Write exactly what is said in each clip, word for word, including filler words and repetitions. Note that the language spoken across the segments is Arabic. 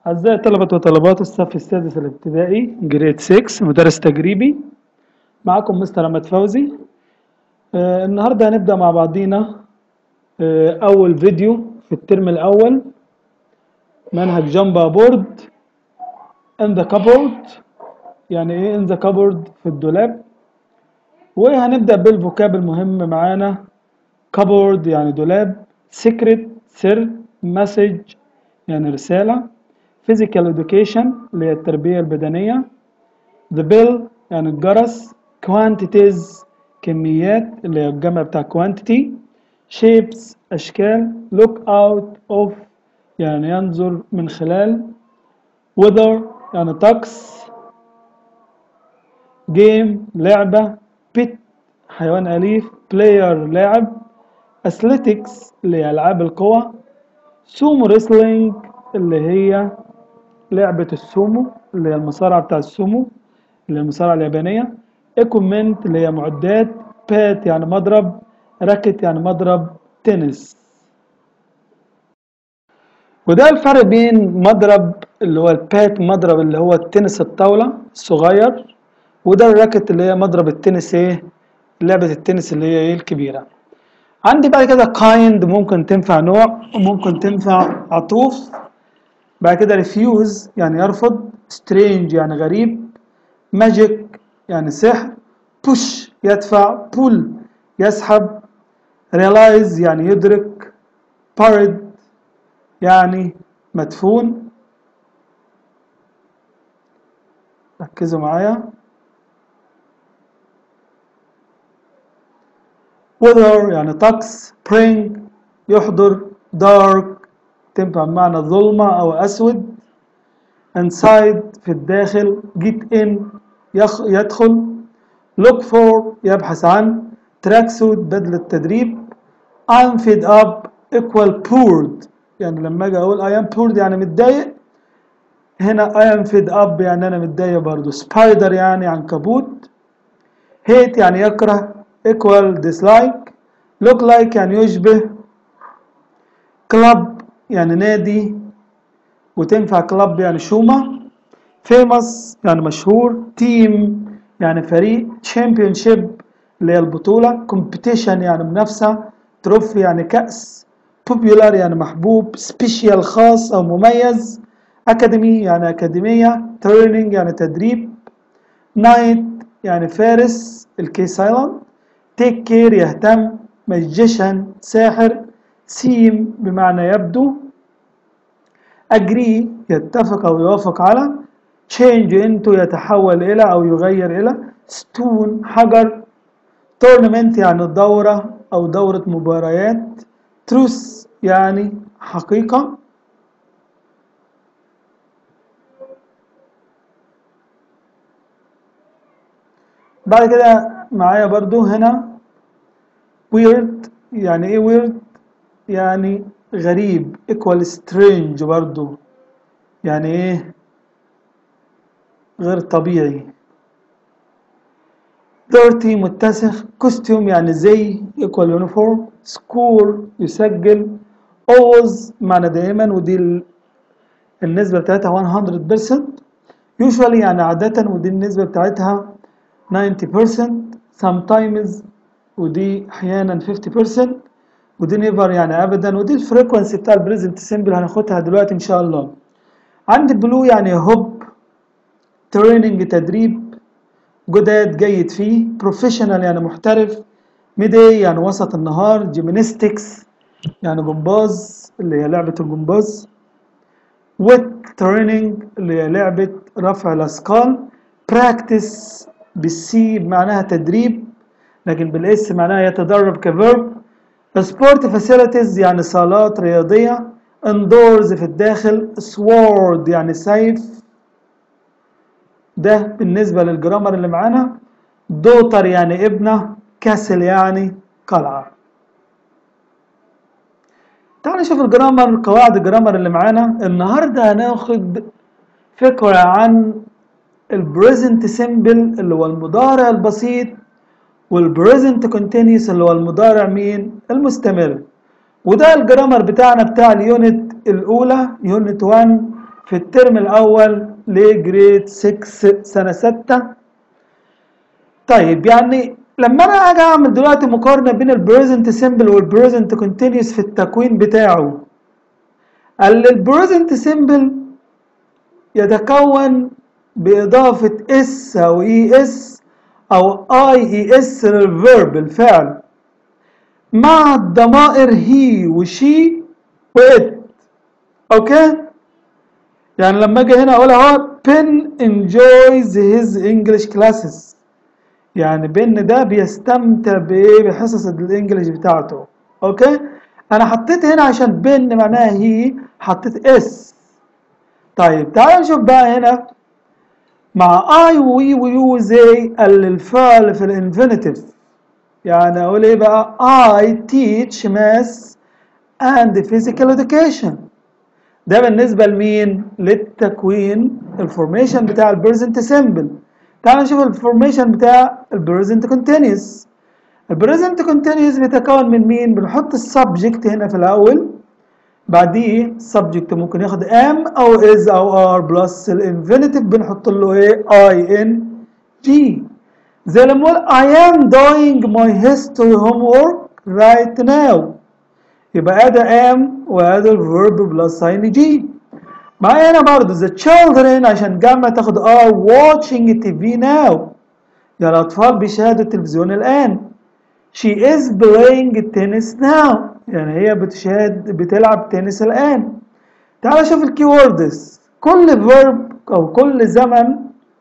أعزائي طلبة وطلبات الصف السادس الابتدائي جريد ستة مدرس تجريبي. معكم مستر أحمد فوزي. آه النهاردة هنبدأ مع بعضينا آه أول فيديو في الترم الأول، منهج جامبا بورد in the cupboard. يعني إيه in the cupboard؟ في الدولاب. وهنبدأ بالفوكاب المهم معانا. cupboard يعني دولاب، secret سر، message يعني رسالة، physical education اللي هي التربية البدنية، the bell يعني الجرس، quantities كميات اللي هي الجمع بتاع quantity، shapes أشكال، look out of يعني ينظر من خلال، weather يعني طقس، game لعبة، pet حيوان أليف، player لاعب، athletics اللي هي ألعاب القوى، sumo wrestling اللي هي لعبة السومو اللي هي المصارعة بتاع السومو اللي هي المصارعة اليابانية، equipment اللي هي معدات، بات يعني مضرب، راكت يعني مضرب تنس. وده الفرق بين مضرب اللي هو البات، مضرب اللي هو التنس الطاولة الصغير، وده الراكت اللي هي مضرب التنس ايه، لعبة التنس اللي هي ايه الكبيرة. عندي بعد كده kind ممكن تنفع نوع وممكن تنفع عطوف. بعد كده refuse يعني يرفض، strange يعني غريب، magic يعني سحر، push يدفع، pull يسحب، realize يعني يدرك، buried يعني مدفون. ركزوا معايا. weather يعني طقس، bring يحضر، dark تنفع بمعنى ظلمة أو أسود، inside في الداخل، get in يخ يدخل، look for يبحث عن، tracksuit بدلة تدريب، I'm fed up equal bored يعني لما اجي اقول I am bored يعني متضايق، هنا I am fed up يعني انا متضايق برضو. spider يعني عنكبوت، hate يعني يكره، equal dislike، look like يعني يشبه، club يعني نادي وتنفع club يعني شومة، famous يعني مشهور، team يعني فريق، championship اللي هي البطولة، competition يعني منافسة، trophy يعني كأس، popular يعني محبوب، special خاص أو مميز، academy يعني أكاديمية، training يعني تدريب، knight يعني فارس الكي سايلنت، take care يهتم، magician ساحر، seem بمعنى يبدو، agree يتفق أو يوافق على، change into يتحول إلى أو يغير إلى، stone حجر، tournament يعني دورة أو دورة مباريات، truth يعني حقيقة. بعد كده معايا برضو هنا weird يعني إيه weird؟ يعني غريب، equal strange برضو يعني إيه غير طبيعي، dirty متسخ، costume يعني زي equal uniform، score يسجل، always معنى دائما ودي النسبة بتاعتها مية بالمية، usually يعني عادة ودي النسبة بتاعتها تسعين بالمية، sometimes ودي أحيانا خمسين بالمية، ودي never يعني أبدا، ودي الفريكونسي بتاع البريزنت سيمبل هناخدها دلوقتي إن شاء الله. عندي بلو يعني هوب، تريننج تدريب، جداد جيد فيه، بروفيشنال يعني محترف، ميداي يعني وسط النهار، جيمناستكس يعني جمباز اللي هي لعبة الجمباز، ويت تريننج اللي هي لعبة رفع الأثقال، براكتس بالسي معناها تدريب لكن بالاس معناها يتدرب كفيرب، سبورت فاسيلتيز يعني صالات رياضية، اندورز في الداخل، سوورد يعني سيف. ده بالنسبة للجرامر اللي معانا. دوتر يعني ابنة، كاسل يعني قلعة. تعالوا نشوف الجرامر، قواعد الجرامر اللي معانا. النهاردة هناخد فكرة عن البريزنت سيمبل اللي هو المضارع البسيط، والبريزنت كونتينيوس اللي هو المضارع مين المستمر. وده الجرامر بتاعنا بتاع اليونت الأولى يونت واحد في الترم الأول لجريد ستة سنة ستة. طيب يعني لما أنا أجي أعمل دلوقتي مقارنة بين البريزنت سيمبل والبريزنت كونتينيوس في التكوين بتاعه، قال البريزنت سيمبل يتكون بإضافة اس أو اي اس أو اي اي اس للفيرب الفعل مع الضمائر هي وشي وإت. أوكي؟ يعني لما أجي هنا أقول أهو Ben enjoys his English classes، يعني بن ده بيستمتع بإيه؟ بحصص الإنجليش بتاعته. أوكي؟ أنا حطيت هنا عشان بن معناها هي، حطيت اس. طيب تعال نشوف بقى هنا مع I وي ويو زي الفعل في الانفينيتيف. يعني أقول إيه بقى؟ I teach math and physical education. ده بالنسبة لمين؟ للتكوين الفورميشن بتاع البريزنت سيمبل. تعال نشوف الفورميشن بتاع البريزنت كونتينيوس. البريزنت كونتينيوس بيتكون من مين؟ بنحط السبجكت هنا في الأول، بعديه السبجكت ممكن ياخد am أو is أو are بلس الانفينيتيف بنحط له إيه؟ ing. زي لما نقول I am doing my history homework right now، يبقى ادي am وادي الفيرب بلس ing. معايا هنا برضه the children عشان جمع تاخد are watching تي في now، يعني الأطفال بيشاهدوا التلفزيون الآن. she is playing tennis now، يعني هي بتشاهد بتلعب تنس الآن. تعال شوف الكي ووردز. كل فيرب أو كل زمن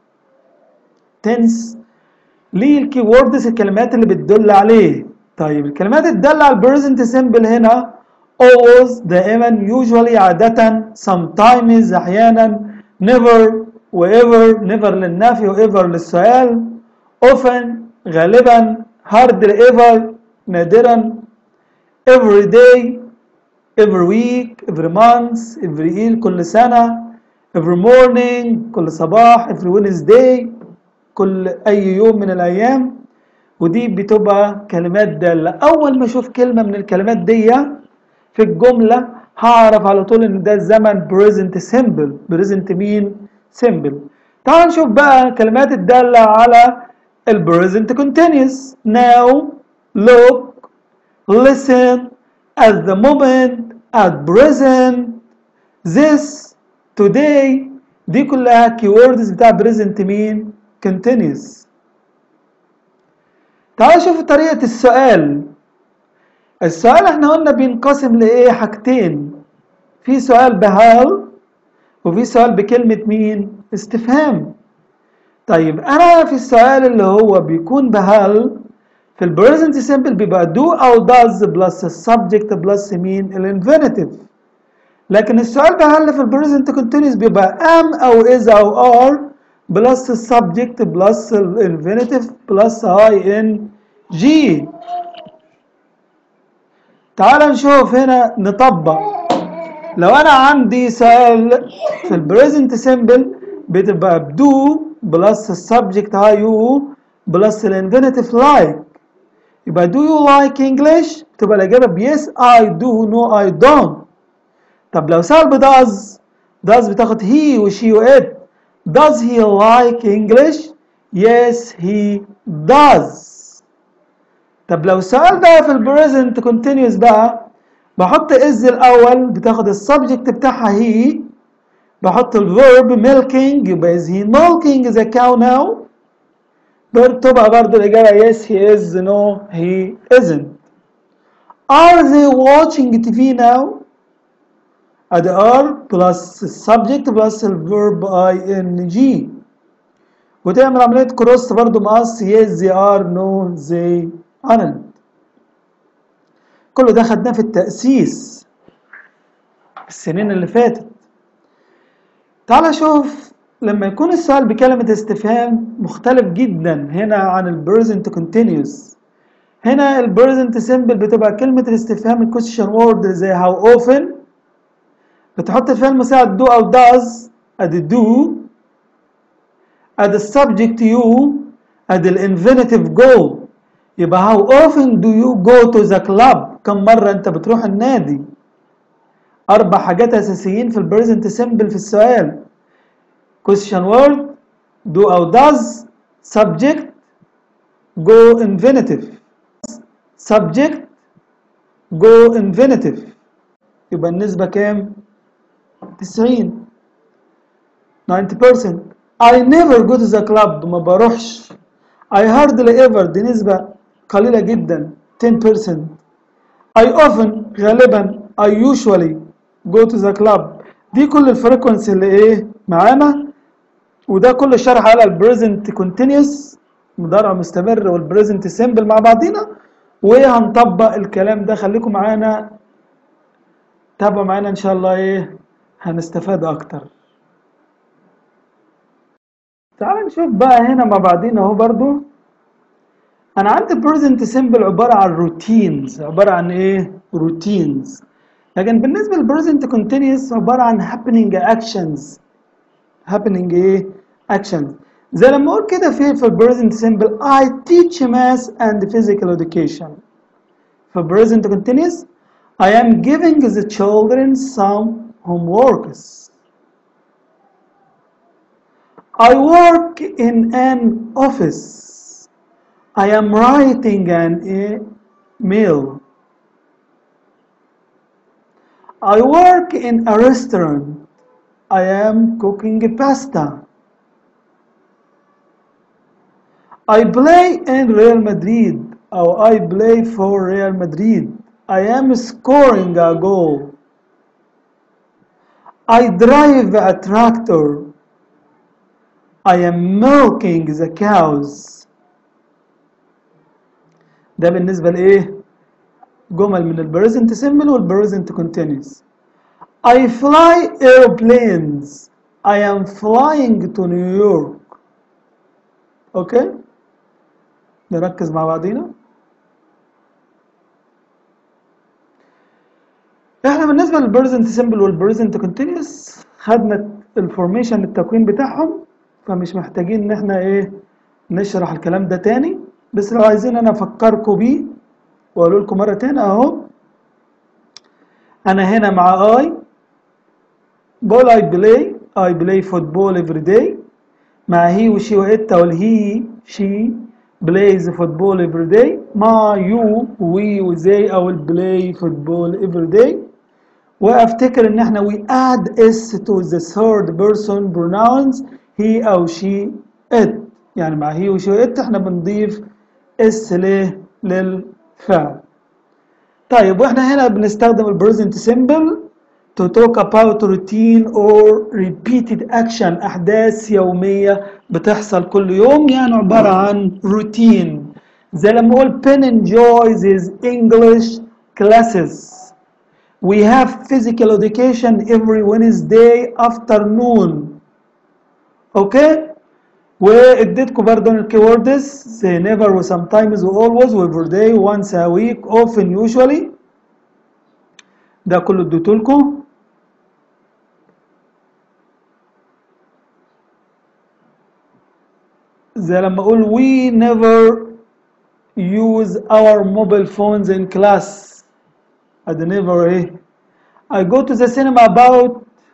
تنس ليه الكي ووردز الكلمات اللي بتدل عليه. طيب الكلمات اللي تدل على البريزنت سيمبل هنا always دائما usually عادة sometimes أحيانا never وever never للنفي وever للسؤال often غالبا hardly ever نادرا every day every week every month every year كل سنة every morning كل صباح every Wednesday كل أي يوم من الأيام. ودي بتبقى كلمات دالة. أول ما أشوف كلمة من الكلمات دي في الجملة هعرف على طول إن ده الزمن present simple. present مين؟ simple. تعال نشوف بقى كلمات الدالة على ال present continuous. now look listen at the moment at present this today دي كلها keywords بتاع present مين؟ continuous. تعال شوف طريقة السؤال. السؤال احنا قلنا بينقسم لإيه؟ حاجتين. في سؤال بهال وفي سؤال بكلمة مين؟ استفهام. طيب أنا في السؤال اللي هو بيكون بهال في البريزنت سيمبل بيبقى do أو does بلس السبجكت بلس مين؟ الانفينيتيف. لكن السؤال بهال في البريزنت كونتينيوس بيبقى am أو is أو are بلس السبجكت بلس الانفينيتيف بلس ing. تعال نشوف هنا نطبق. لو انا عندي سؤال في البريزنت سيمبل بتبقى do بلس السبجكت هاي يو بلس الانفينيتيف like. يبقى do you like English بتبقى الاجابه ب yes I do no I don't. طب لو سؤال ب does does بتاخد he وشي وات. does he like English؟ yes he does. طب لو السؤال بقى في البريزنت كونتينيوس بقى بحط is الاول بتاخد السبجكت بتاعها he، بحط الفيرب milking يبقى is he milking the cow now؟ بتبقى برضه الاجابه yes he is no he isn't. are they watching تي في now؟ ادي are بلس السبجكت بلس الفيرب ing وتعمل عمليه كروس برضه مقص yes they are no they aren't. كله ده خدناه في التأسيس السنين اللي فاتت. تعال شوف لما يكون السؤال بكلمة استفهام مختلف جدا هنا عن البريزنت كونتينيوس. هنا البريزنت سيمبل بتبقى كلمة الاستفهام الكويشن وورد زي how often بتحط الفعل المساعد do أو does. أدي do أدي السبجكت you أدي الانفينيتيف go. يبقى how often do you go to the club؟ كم مرة أنت بتروح النادي؟ أربع حاجات أساسيين في البريزنت سيمبل في السؤال. question word، do أو does، subject، go infinitive. subject go infinitive. يبقى النسبة كام؟ تسعين تسعين بالمية. I never go to the club، ما بروحش. I hardly ever، دي نسبة قليلة جدا عشرة بالمية. I often، غالبا. I usually go to the club. دي كل الفريكونسي اللي ايه معانا، وده كل الشرح على البريزنت كونتينيوس مضارع مستمر والبريزنت سيمبل مع بعضينا، وهنطبق الكلام ده. خليكم معانا، تابعوا معانا ان شاء الله، ايه هنستفاد اكتر. تعالوا نشوف بقى هنا مع بعضينا اهو. برضو انا عندي present simple عباره عن روتينز، عباره عن ايه روتينز. لكن بالنسبه للبريزنت continuous عباره عن happening actions. happening ايه actions. زي لما اقول كده في في البريزنت simple I teach math and physical education. في present continuous I am giving the children some homeworks. I work in an office. I am writing an email. I work in a restaurant. I am cooking pasta. I play in Real Madrid, or I play for Real Madrid. I am scoring a goal. I drive a tractor. I am milking the cows. ده بالنسبة لإيه؟ جمل من البريزنت سيمبل والبريزنت كونتينيوس. I fly airplanes. I am flying to New York. اوكي؟ نركز مع بعضينا. احنا بالنسبة للبريزنت سيمبل والبريزنت كونتينيوس خدنا الفورميشن التكوين بتاعهم، فمش محتاجين ان احنا ايه نشرح الكلام ده تاني. بس لو عايزين انا افكركم بيه واقول لكم مره تاني اهو. انا هنا مع اي بقول اي بلاي اي بلاي فوتبول افري داي. مع هي وشي وات والهي شي بلايز فوتبول افري داي. مع يو وي وزي او البلاي فوتبول افري داي. وافتكر ان احنا we add s to the third person pronouns he او she it. يعني مع هي وشي وات احنا بنضيف اس ليه للفعل. طيب واحنا هنا بنستخدم البريزنت سيمبل to talk about routine or repeated action، احداث يوميه بتحصل كل يوم، يعني عباره عن روتين. زي لما اقول Ben enjoys his English classes. We have physical education every Wednesday afternoon. اوكي؟ واديتكم برضه الكيوردز زي never و sometimes و always و every day و once a week often usually. ده كله اديتهولكم. زي لما اقول we never use our mobile phones in class. ادي never ايه. I go to the cinema about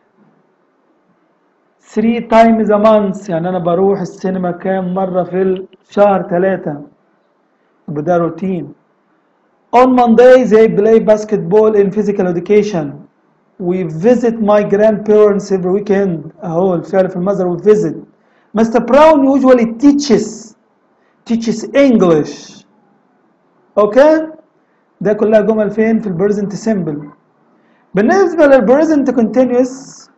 three times a month. يعني انا بروح السينما كام مرة في الشهر؟ ثلاثة. وده روتين. On Monday they play basketball in physical education. We visit my grandparents every weekend. اهو الفعل في المصدر we visit. Mister Brown usually teaches teaches English. اوكي؟ ده كلها جمل فين؟ في البريزنت سيمبل. بالنسبة للبريزنت كونتينيوس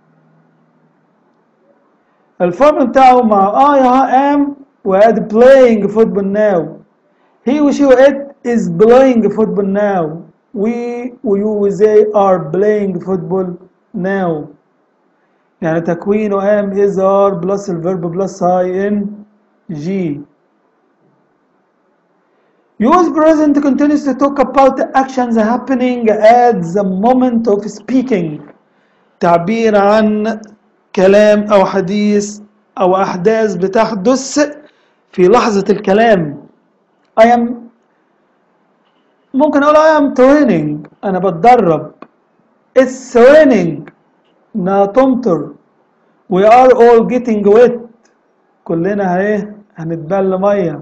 الفورم بتاعه مع I am واد playing football now. He و she و it is playing football now. We و you و they are playing football now. يعني تكوينه am is are plus الفيرب plus ing. Use present continuous to talk about the actions happening at the moment of speaking. تعبير عن كلام أو حديث أو أحداث بتحدث في لحظة الكلام. I am ممكن أقول I am training، أنا بتدرب. It's raining. إنها تمطر. We are all getting wet. كلنا ايه هنتبل مية.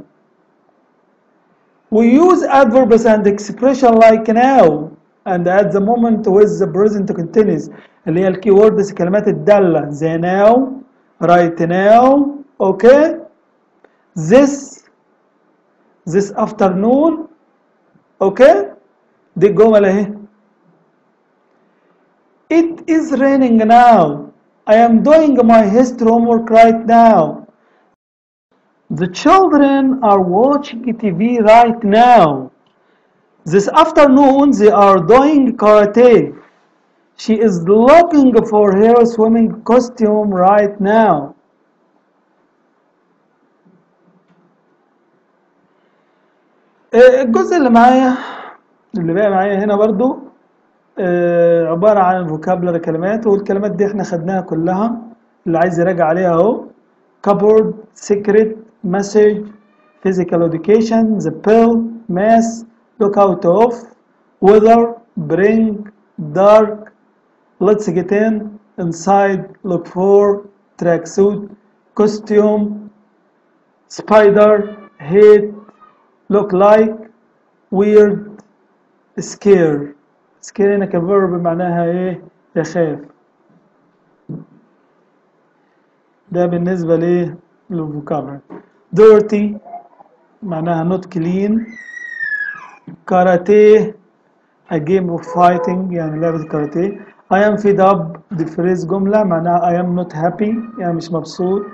We use adverbs and expression like now and at the moment with the present continuous اللي هي الكي ووردز الكلمات الدالة زي now, right now, okay, this, this afternoon, okay, دي الجمل اهي. It is raining now. I am doing my history homework right now. The children are watching T V right now. This afternoon they are doing karate. She is looking for her swimming costume right now. الجزء اللي معايا اللي بقى معايا هنا برضو عبارة عن فوكابلر كلمات، والكلمات دي احنا خدناها كلها. اللي عايز يراجع عليها اهو: cupboard, secret, message, physical education, the pill, mass, look out of, weather, bring, dark, let's get in, inside, look for, tracksuit, costume, spider, hate, look like, weird, scare. scare هنا كفيرب معناها ايه؟ يخاف. ده بالنسبة ليه؟ للفوكابلر. dirty معناها not clean. karate a game of fighting يعني لعبة كاراتيه. I am fed up دي فريز جملة معناها I am not happy يعني مش مبسوط.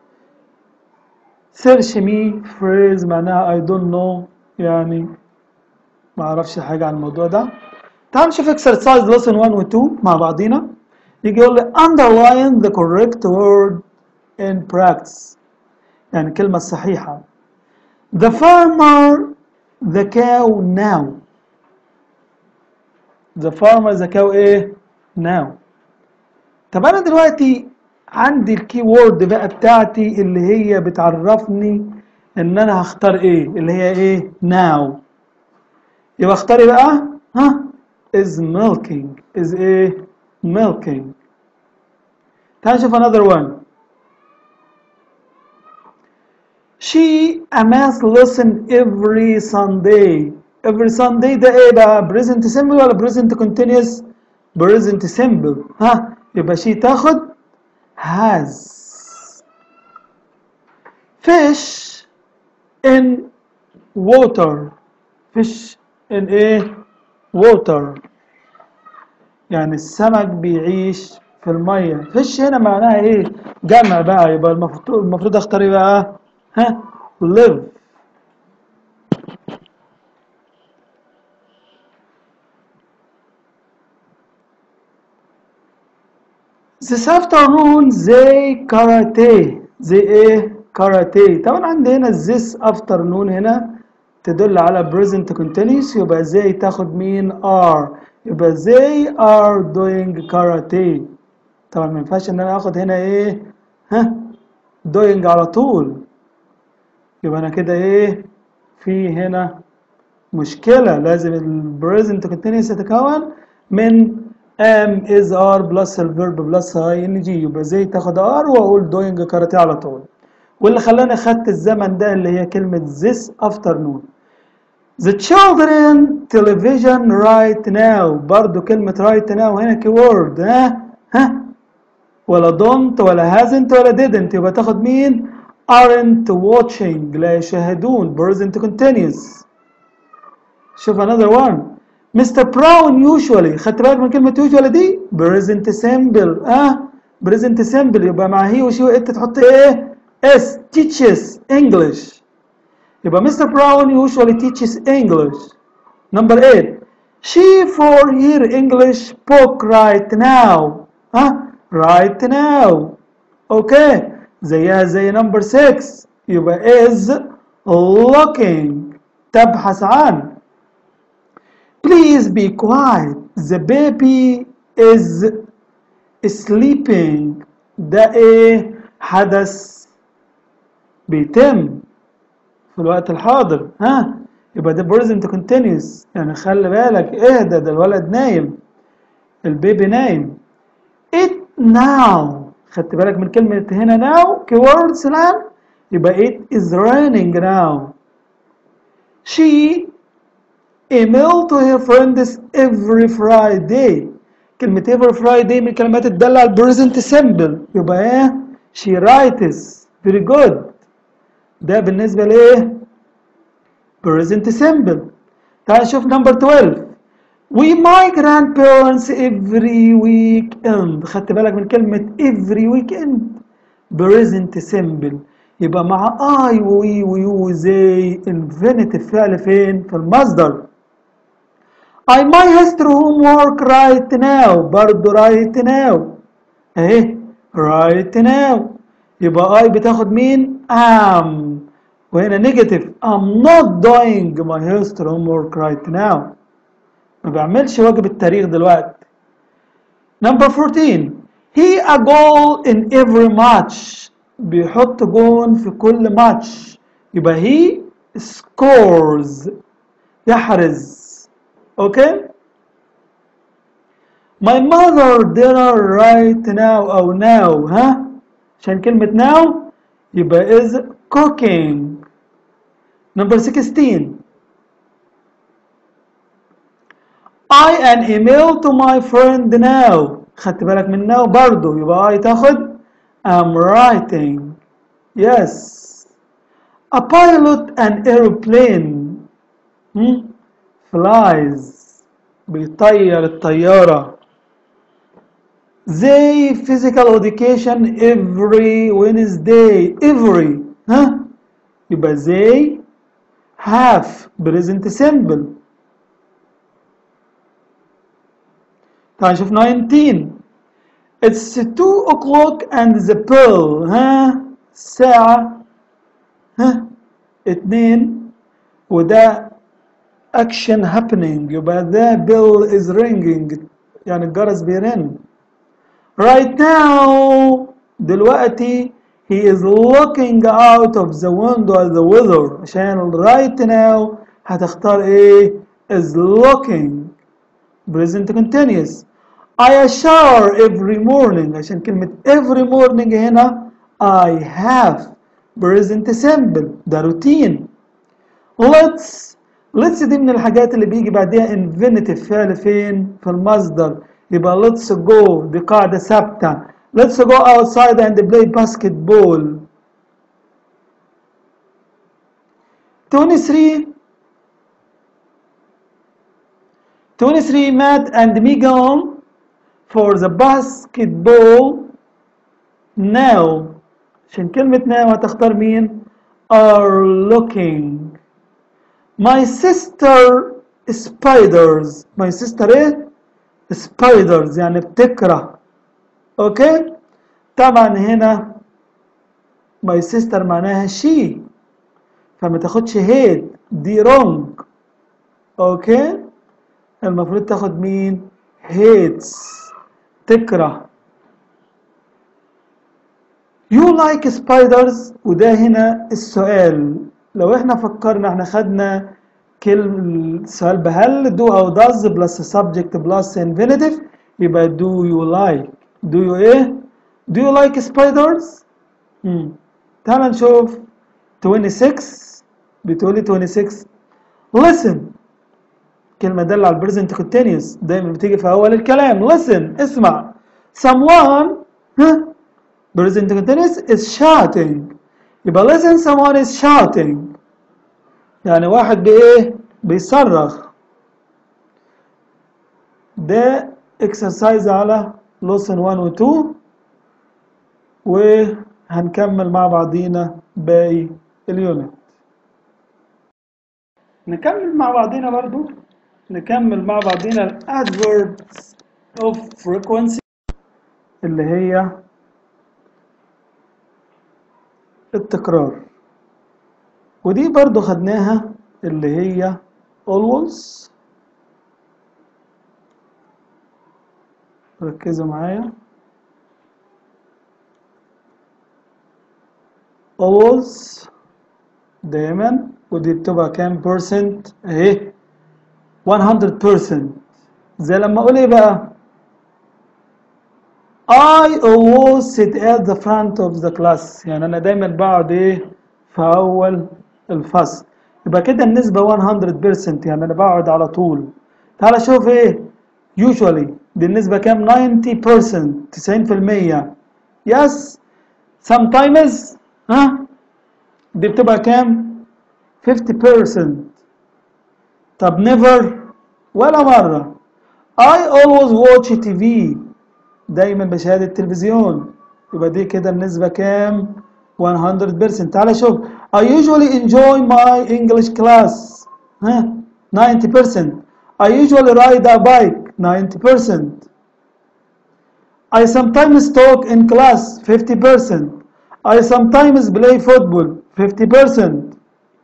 search me phrase معناها I don't know يعني ما اعرفش حاجة عن الموضوع ده. تعال نشوف exercise lesson one و two مع بعضينا. يجي يقول لي underline the correct word in practice يعني الكلمة الصحيحة. The farmer the cow now. The farmer the cow ايه؟ now. طب انا دلوقتي عندي الكي وورد بقى بتاعتي اللي هي بتعرفني ان انا هختار ايه اللي هي ايه؟ now. يبقى اختار ايه بقى؟ ها؟ is milking is ايه؟ milking. تعال نشوف another one. She a math lesson every Sunday. every Sunday ده ايه بقى؟ present simple ولا present continuous؟ present simple. ها؟ يبقى she تاخد has. fish in water. fish in ايه؟ water يعني السمك بيعيش في المية. fish هنا معناها ايه؟ جمع بقى. يبقى المفروض المفروض اختار ايه بقى؟ ها؟ live. This afternoon they karate. they ايه؟ karate. طبعا عندي هنا this afternoon هنا تدل على present continuous يبقى they تاخد مين؟ are. يبقى they are doing karate. طبعا ما ينفعش ان انا اخد هنا ايه؟ ها؟ doing على طول. يبقى انا كده ايه؟ في هنا مشكلة. لازم ال present continuous يتكون من am is are plus الverb plus ing. يبقى زي تاخد are واقول doing karate على طول. واللي خلاني خدت الزمن ده اللي هي كلمة this afternoon. The children television right now. برضو كلمة right now هنا keyword. ها ها ولا don't ولا hasn't ولا didn't. يبقى تاخد مين؟ aren't watching لا يشاهدون present continuous. شوف another one. Mister Brown usually. خدت بالك من كلمة usually دي؟ present simple. اه present simple يبقى مع هي وشي وإت تحط ايه؟ s teaches English. يبقى Mister Brown usually teaches English. Number eight. She for her English book right now. ها right now. okay. زيها زي number six. يبقى is looking تبحث عن. Please be quiet. The baby is sleeping. ده ايه؟ حدث بيتم في الوقت الحاضر. ها يبقى ده present continuous يعني خلي بالك اهدى ده الولد نايم. البيبي نايم. It now. خدت بالك من كلمة هنا now keywords الآن؟ يبقى it is raining now. She email to her friends every Friday. كلمة every Friday من الكلمات الدالة على present simple. يبقى ايه؟ she writes. very good. ده بالنسبة لإيه؟ present simple. تعال نشوف number twelve. We my grandparents every weekend. خدت بالك من كلمة every weekend present simple. يبقى مع I وي ويو وزي infinitive فعل فين؟ في المصدر. I my history homework right now. برضه right now اهي right now. يبقى I بتاخد مين؟ am. وهنا negative. I'm not doing my history homework right now. ما بعملش واجب التاريخ دلوقتي. Number fourteen. He a goal in every match. بيحط جون في كل ماتش. يبقى he scores. يحرز. اوكي؟ My mother dinner right now أو now. ها؟ عشان كلمة now يبقى is cooking. Number sixteen. I an email to my friend now. خدت بالك من now برضو يبقى I تاخد I'm writing. Yes. A pilot an airplane. hmm? flies. بيطير الطيارة. They physical education every Wednesday. Every ها يبقى they have present simple. تعال نشوف nineteen. It's two o'clock and the bell. ها الساعة ها اتنين وده action happening. يبقى the bell is ringing. يعني الجرس بيرن. Right now دلوقتي he is looking out of the window at the weather. عشان right now هتختار ايه؟ is looking. present continuous. I shower every morning. عشان كلمة every morning هنا I have present simple. ده روتين. let's let's دي من الحاجات اللي بيجي بعدها infinitive فعل فين؟ في المصدر. يبقى let's go دي قاعدة ثابتة. let's go outside and play basketball. twenty-three. twenty-three Matt and Megan for the basketball now. عشان كلمة now هتختار مين؟ are looking. My sister spiders. My sister ايه؟ spiders يعني بتكره. اوكي؟ طبعا هنا my sister معناها she. فما تاخدش hate. دي wrong. اوكي؟ المفروض تاخد مين؟ hates. تكره. You like spiders. وده هنا السؤال. لو احنا فكرنا احنا خدنا كلمة السؤال بهل do أو does plus subject plus infinitive يبقى do you like. do you ايه؟ do you like spiders؟ مم. تعال نشوف twenty-six. بتقولي twenty-six. listen. كلمة دالة على present continuous دايما بتيجي في أول الكلام. listen اسمع. someone ها present continuous is shouting. يبقى listen someone is shouting يعني واحد بإيه؟ بيصرخ. ده exercise على lesson one و two وهنكمل مع بعضينا باقي اليونت. نكمل مع بعضينا برضو نكمل مع بعضينا ال adverbs of frequency اللي هي التكرار. ودي برضو خدناها اللي هي always. ركزوا معايا. always دايما. ودي بتبقى كام percent اهي one hundred percent. زي لما اقول ايه بقى I always sit at the front of the class. يعني أنا دايما بقعد إيه في أول الفصل. يبقى كده النسبة مية بالمية، يعني أنا بقعد على طول. تعال شوف إيه usually دي النسبة كام؟ ninety percent تسعين بالمية. yes sometimes ها دي بتبقى كام؟ fifty percent. طب never ولا مرة. I always watch تي في. دايما بشاهد التلفزيون. يبقى دي كده النسبة كام؟ مية بالمية. تعال شوف I usually enjoy my English class. ها ninety percent. I usually ride a bike. ninety percent. I sometimes talk in class. fifty percent. I sometimes play football. fifty percent.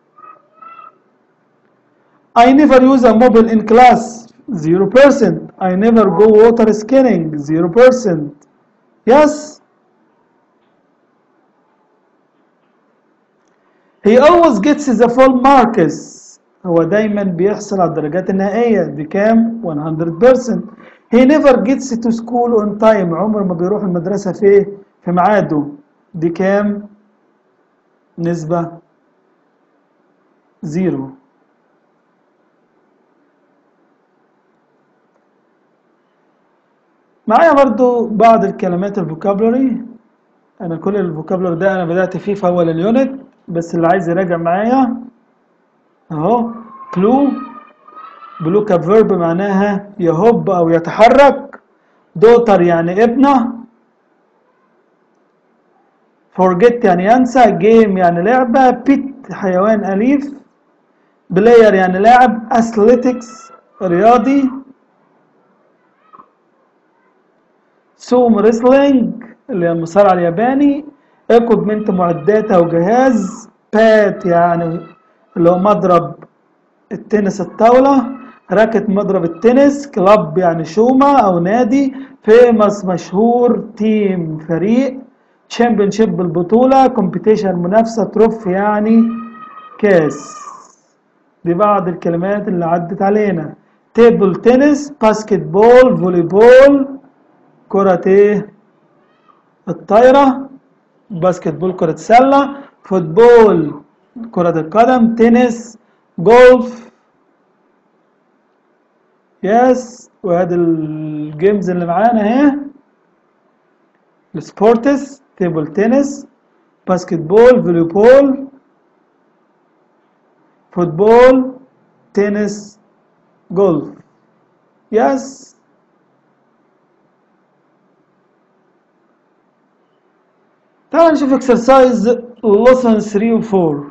I never use a mobile in class. zero percent. I never go water skiing. zero percent. Yes. He always gets the full marks. هو دايما بيحصل على الدرجات النهائية. دي كام؟ one hundred percent. He never gets to school on time. عمره ما بيروح المدرسة في في ميعاده. دي كام؟ نسبة زيرو. معايا برضو بعض الكلمات الفوكابلري. انا كل الفوكابلري ده انا بدأت فيه في اول اليونت، بس اللي عايز يراجع معايا اهو. كلو بلو كفيرب معناها يهب او يتحرك. دوتر يعني ابنه. فورجيت يعني ينسى. جيم يعني لعبة. بيت حيوان أليف. بلاير يعني لاعب. اثليتكس رياضي. سوم ريسلينج اللي هي المصارعة الياباني. ايكوبمنت معدات او جهاز. بات يعني اللي هو مضرب التنس الطاولة. راكت مضرب التنس. كلاب يعني شومة او نادي. فيمس مشهور. تيم فريق. تشامبيونشيب البطولة. كومبيتيشن منافسة. تروف يعني كاس. دي بعض الكلمات اللي عدت علينا. تيبل تنس. باسكت بول. فولي بول. كرة ايه الطايرة. باسكت بول كرة سلة. فوتبول كرة القدم. تنس. جولف. يس. وهذه الجيمز اللي معانا اهي. السبورتس. تيبل تنس. باسكت بول. فولي بول. فوتبول. تنس. جولف. يس. تعال نشوف exercise lesson three و four.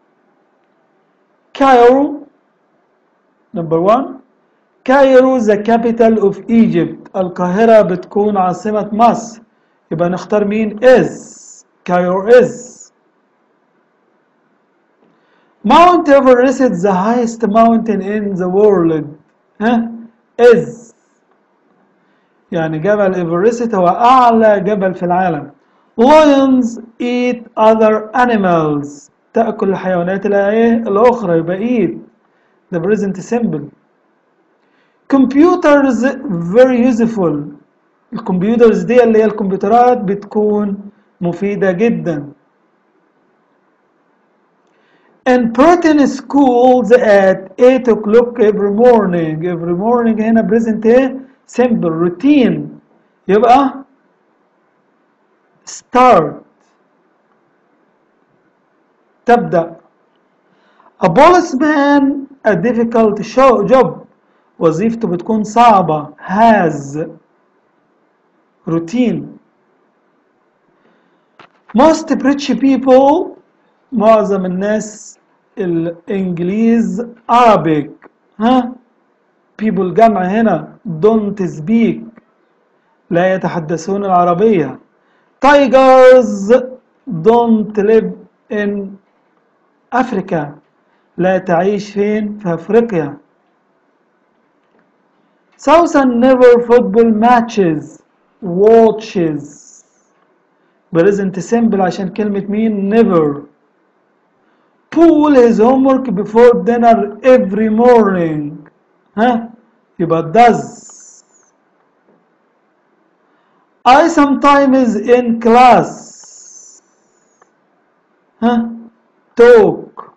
Cairo number one. Cairo the capital of Egypt. القاهرة بتكون عاصمة مصر. يبقى نختار مين؟ is. Cairo is. Mount Everest is the highest mountain in the world. ها is. يعني جبل إيفرست هو أعلى جبل في العالم. Lions eat other animals. تأكل الحيوانات الأخرى. يبقى eat. The present simple. Computers very useful. الكمبيوترز دي اللي هي الكمبيوترات بتكون مفيدة جدا. In Britain schools at eight o'clock every morning. Every morning هنا present ايه؟ simple routine. يبقى start. تبدأ. A policeman a difficult job. وظيفته بتكون صعبة. has. routine. Most rich people. معظم الناس الإنجليز Arabic. ها people جمع هنا. don't speak. لا يتحدثون العربية. Tigers don't live in Africa. لا تعيش فين؟ في أفريقيا. Southern never football matches. watches. present simple عشان كلمة مين؟ never. Paul his homework before dinner every morning. ها يبقى does. I sometimes in class huh talk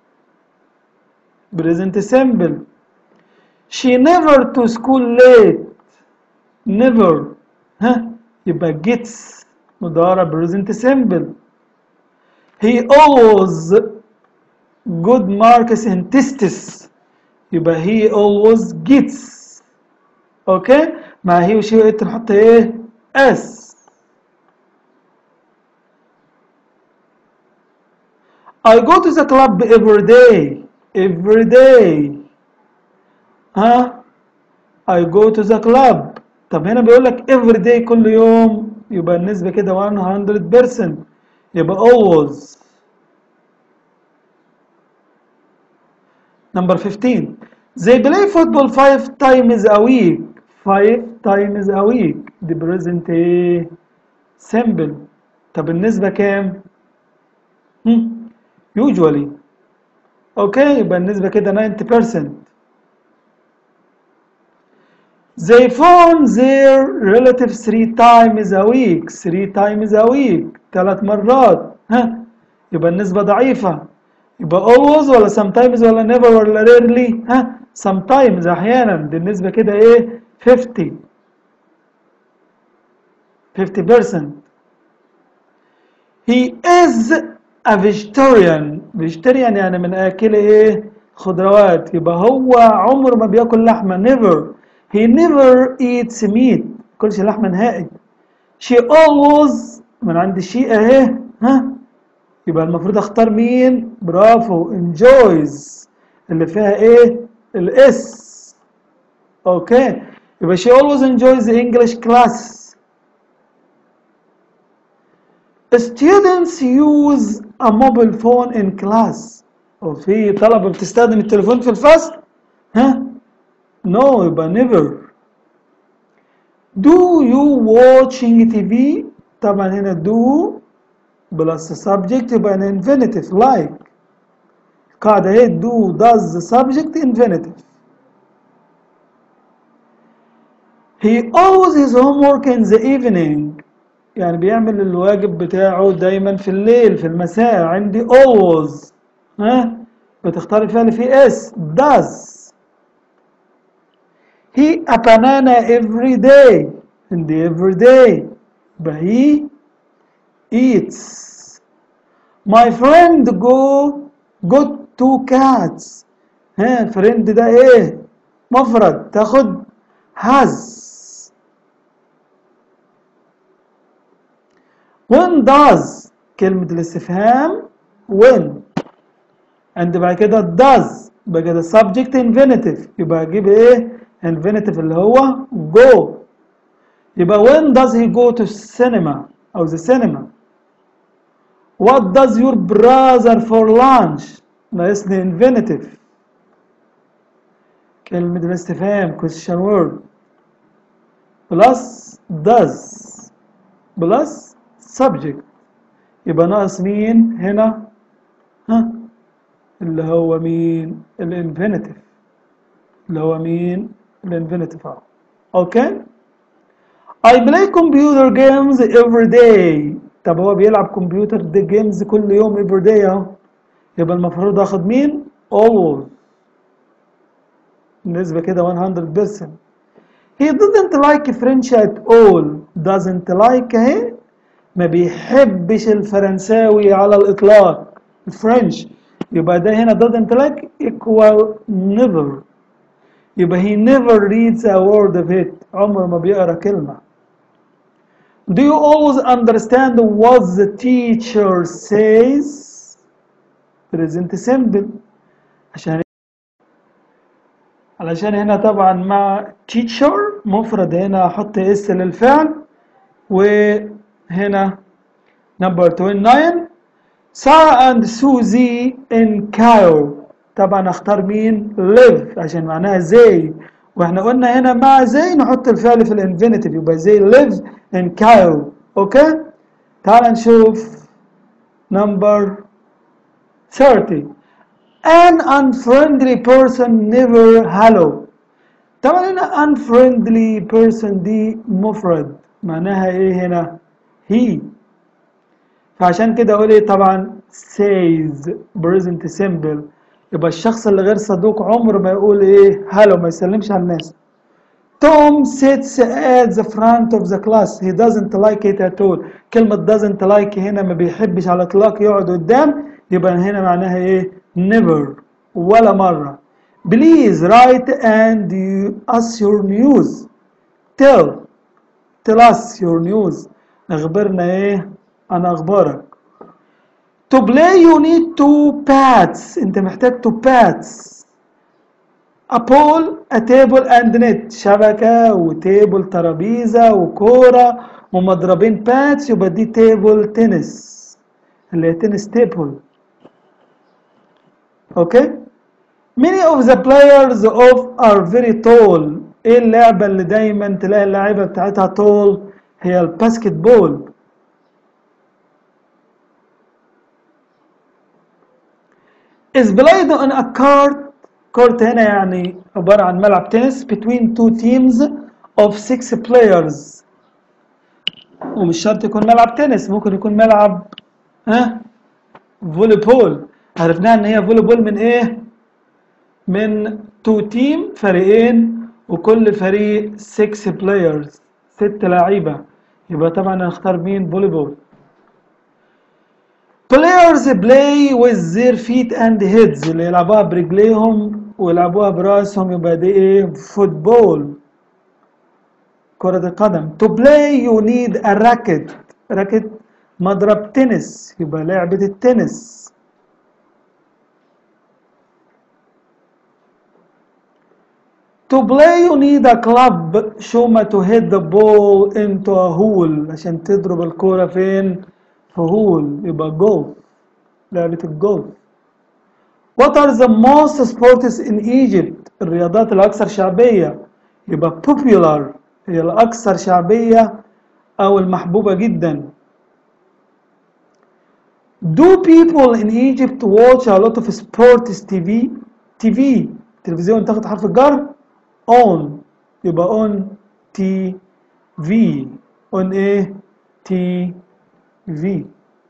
present simple. She never to school late never ها يبقى gets مضارع present simple. He always good marks in tests يبقى he always gets. اوكي مع هي وشي وقت نحط ايه s. I go to the club every day every day ها I go to the club. طب هنا بيقول لك every day كل يوم يبقى النسبة كده one hundred percent يبقى always. Number fifteen. They play football five times a week. Five times a week. The present ايه simple. طب النسبة كام؟ هم؟ usually. اوكي يبقى النسبة كده ninety percent. They phone their relatives three times a week. Three times a week. ثلاث مرات. ها يبقى النسبة ضعيفة. يبقى always ولا sometimes ولا never ولا rarely ها sometimes أحيانا. دي النسبة كده إيه fifty. fifty percent. He is a vegetarian. vegetarian يعني من آكل إيه خضروات. يبقى هو عمره ما بياكل لحمة never. He never eats meat. كلش لحمة نهائي. She always من عند الشيء اهي ها يبقى المفروض اختار مين؟ برافو enjoys اللي فيها ايه؟ الاس. اوكي يبقى she always enjoys the English class. Students use a mobile phone in class. وفي طلبة بتستخدم التليفون في الفصل؟ ها؟ No يبقى never. Do you watching تي في؟ طبعا هنا do plus subject يبقى an infinitive like. القاعدة هي do does the subject infinitive. He always his homework in the evening. يعني بيعمل الواجب بتاعه دايما في الليل في المساء. عندي always ها بتختار الفعل فيه اس does. He a banana every day. عندي every day يبقى he eats. My friend go got two cats. ها friend ده ايه مفرد تاخد has. when does كلمة الاستفهام when عند بعد كده does يبقى كده subject infinitive يبقى اجيب ايه infinitive اللي هو go. يبقى when does he go to cinema او the cinema. What does your brother for lunch ناقصني infinitive كلمة الاستفهام question word plus does plus subject يبقى ناقص مين هنا ها اللي هو مين الانفينيتيف اللي هو مين الانفينيتيف اهو. اوكي I play computer games every day. طب هو بيلعب كمبيوتر دي جيمز كل يوم every day اهو يبقى المفروض اخد مين always النسبة كده one hundred percent. He doesn't like French at all. doesn't like اهي ما بيحبش الفرنساوي على الإطلاق الفرنش يبقى ده هنا doesn't like equal never يبقى he never reads a word of it عمره ما بيقرأ كلمة. Do you always understand what the teacher says? present simple عشان علشان هنا طبعا مع teacher مفرد هنا احط اس للفعل. وهنا number twenty-nine Sarah and Susie in Cairo. طبعا اختار مين live عشان معناها زي واحنا قلنا هنا مع زي نحط الفعل في الانفينيتيف يبقى زي live in Cairo. اوكي تعال نشوف number thirty an unfriendly person never hello. طبعا هنا unfriendly person دي مفرد معناها ايه هنا؟ he. فعشان كده اقول ايه طبعا says present simple. يبقى الشخص اللي غير صدوق عمره ما يقول ايه هلو، ما يسلمش على الناس. Tom sits at the front of the class. He doesn't like it at all. كلمة doesn't like هنا ما بيحبش على الإطلاق يقعد قدام، يبقى هنا معناها إيه؟ never، ولا مرة. Please write and you us your news. Tell tell us your news. أخبرنا إيه عن أخبارك. To play you need two pads. أنت محتاج two pads. A ball, a table and net. شبكة وتيبل ترابيزة وكورة ومضربين باتس، يبقى دي تيبل تنس اللي هي تنس تيبل. اوكي. Many of the players of are very tall. ايه اللعبة اللي دايما تلاقي اللاعيبة بتاعتها tall؟ هي الباسكت بول. Is played on a court. كورت هنا يعني عبارة عن ملعب تنس between two teams of six players. ومش شرط يكون ملعب تنس، ممكن يكون ملعب ها فولي بول. عرفناها ان هي فولي بول من ايه؟ من two team فريقين، وكل فريق six players ست لعيبة. يبقى طبعا هنختار مين؟ فولي بول. Players play with their feet and heads. اللي يلعبوها برجليهم ويلعبوها براسهم، يبقى دي ايه؟ فوتبول، كرة القدم. To play you need a racket. racket مضرب تنس، يبقى لعبة التنس. To play you need a club. شومة to hit the ball into a hole. عشان تضرب الكرة فين؟ في هول، يبقى جولف، لعبة الجولف. What are the most sports in Egypt؟ الرياضات الأكثر شعبية، يبقى popular هي الأكثر شعبية أو المحبوبة جدا. Do people in Egypt watch a lot of sports تي في؟ تي في تلفزيون تاخد حرف الجر on، يبقى on تي في. on ايه؟ تي في.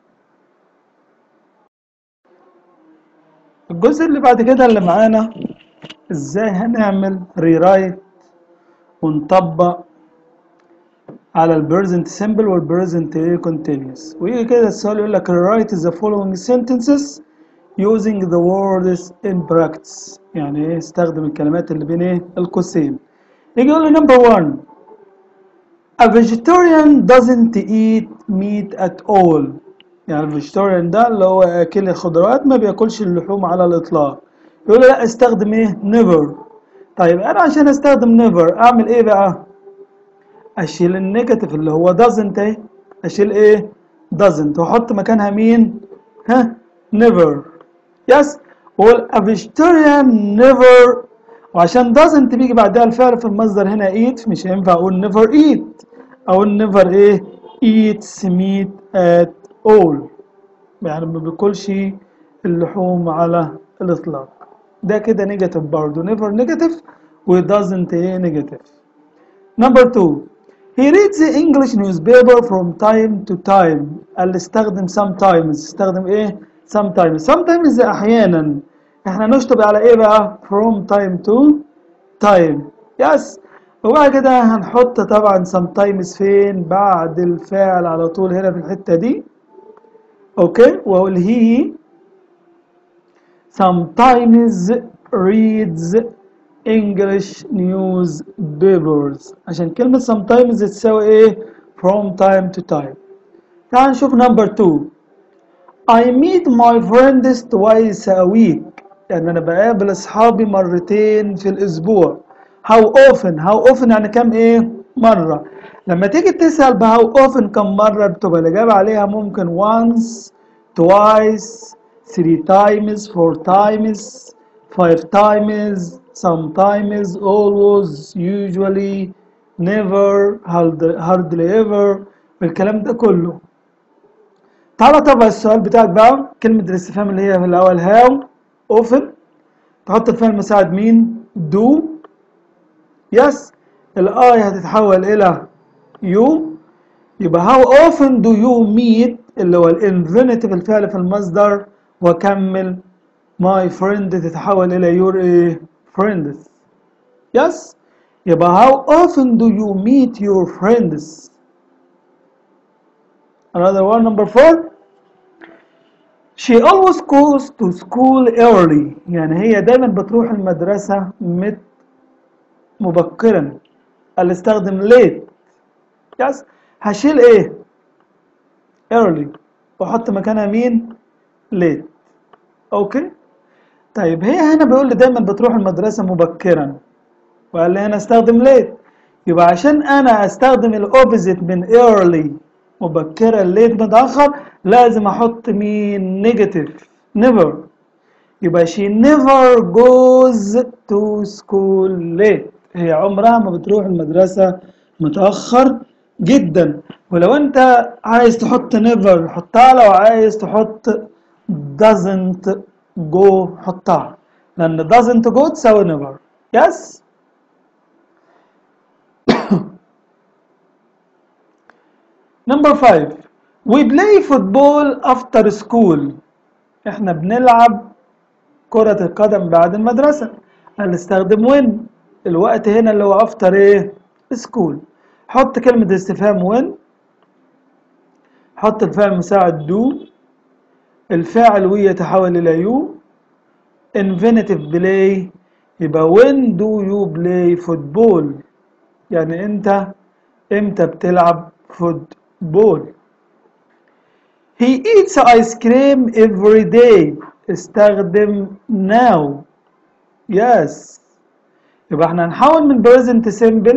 الجزء اللي بعد كده اللي معانا ازاي هنعمل ريرايت ونطبق على البريزنت سيمبل والبريزنت كونتينيوس. ويجي كده السؤال يقول لك rewrite the following sentences using the words in brackets. يعني ايه؟ استخدم الكلمات اللي بين ايه؟ القوسين. يجي يقول لي number one a vegetarian doesn't eat meat at all. يعني الفيجيتيريان ده اللي هو اكل الخضروات ما بياكلش اللحوم على الاطلاق. يقول لي لا استخدم ايه؟ never. طيب انا عشان استخدم never اعمل ايه بقى؟ اشيل النيجاتيف اللي هو doesn't ايه؟ اشيل ايه؟ doesn't واحط مكانها مين؟ ها؟ never. يس. واقول a vegetarian never، وعشان doesn't بيجي بعدها الفعل في المصدر هنا eat، مش هينفع اقول never eat، اقول never ايه؟ eats meat at all. يعني ما بياكلش اللحوم على الاطلاق. ده كده نيجاتيف برضه، never نيجاتيف و doesn't ايه؟ نيجاتيف. number two he reads the English newspaper from time to time. قال استخدم sometimes. استخدم ايه؟ sometimes. sometimes احيانا. احنا نشطب على ايه بقى؟ from time to time. يس. وبعد كده هنحط طبعا sometimes فين؟ بعد الفعل على طول هنا في الحتة دي. اوكي. واقول he sometimes reads English newspapers. عشان كلمة sometimes تساوي ايه؟ from time to time. تعال نشوف number two. I meet my friends twice a week. يعني أنا بقابل أصحابي مرتين في الأسبوع. How often؟ how often يعني كم إيه؟ مرة. لما تيجي تسأل ب how often كم مرة بتبقى الإجابة عليها ممكن once, twice, three times, four times, five times, sometimes, always, usually, never, hardly ever، الكلام ده كله. تعالى طبق السؤال بتاعك بقى. كلمة الاستفهام اللي هي في الأول how often، تحط الفعل المساعد مين؟ do. يس. الآي هتتحول إلى you يبقى how often do you meet اللي هو الانفينيتيف الفعل في المصدر، وكمل my friend تتحول إلى your إيه؟ friends. Yes. يبقى how often do you meet your friends. Another one, number four. She always goes to school early. يعني هي دايما بتروح المدرسة مت مبكرا. اللي استخدم late. Yes. هشيل ايه؟ early واحط مكانها مين؟ late. اوكي. طيب هي هنا بيقول لي دايما بتروح المدرسة مبكرا، وقال لي هنا استخدم late. يبقى عشان انا استخدم الاوبزيت من early مبكرا late متأخر، لازم احط مين؟ negative never. يبقى she never goes to school late. هي عمرها ما بتروح المدرسة متأخر جدا. ولو انت عايز تحط never حطها، لو عايز تحط doesn't go حطها، لأن doesn't go تساوي never. Yes. Number five. We play football after school. احنا بنلعب كرة القدم بعد المدرسة. هنستخدم when. الوقت هنا اللي هو after ايه؟ school. حط كلمة استفهام when. حط الفعل المساعد do. الفاعل we يتحول إلى you. infinitive play. يبقى when do you play football. يعني انت امتى بتلعب فوتبول. He eats ice cream every day. استخدم now. Yes. يبقى احنا هنحول من present simple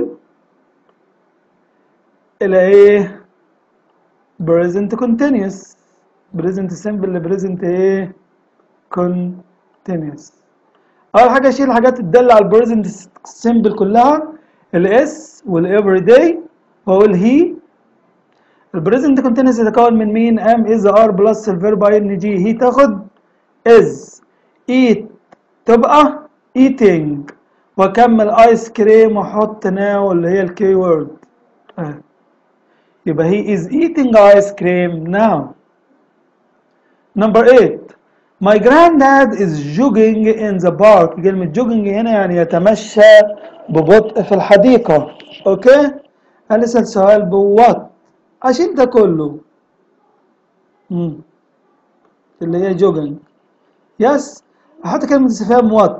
الى ايه؟ present continuous. present simple ل present ايه؟ continuous. اول حاجه اشيل الحاجات تدل على present simple كلها، الاس والevery day، واقول he. البريزنت كونتينوس يتكون من مين؟ ام از ار بلس الفيرب اي ان جي. هي تاخد از. ايت تبقى ايتينج، واكمل ايس كريم واحط ناو اللي هي الكي وورد. اه. يبقى هي از ايتينج ايس كريم ناو. نمبر eight. My granddad is jogging in the park. كلمة jogging هنا يعني يتمشى ببطء في الحديقة. اوكي؟ هنسأل سؤال بوات. عشان ده كله امم اللي هي جوجنج. يس. احط كلمة استفهام وات.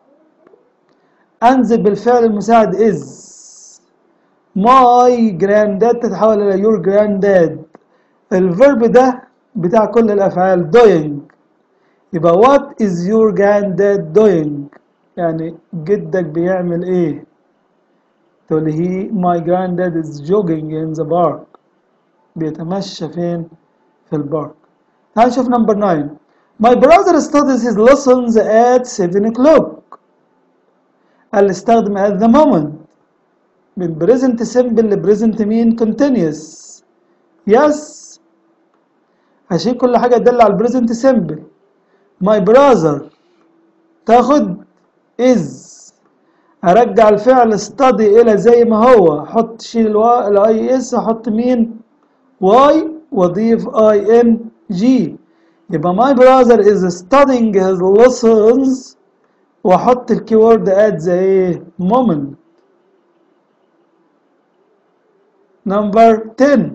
انزل بالفعل المساعد از. ماي جرانداد تتحول الى يور جرانداد. الفيرب ده بتاع كل الافعال doing. يبقى وات از يور جرانداد doing، يعني جدك بيعمل ايه. تقول هي ماي جرانداد از jogging in the park. بيتمشى فين؟ في البارك. تعال نشوف نمبر nine. My brother studies his lessons at seven o'clock. قال استخدم at the moment من present simple ل present mean continuous. Yes. هشيل كل حاجة تدل على present simple. My brother تاخد is. هرجع الفعل study إلى زي ما هو. أحط شيل الوا الاي اس، أحط مين؟ واي، واضيف اي ان جي. يبقى my brother is studying his lessons، واحط الكيورد at the ايه؟ moment. number ten.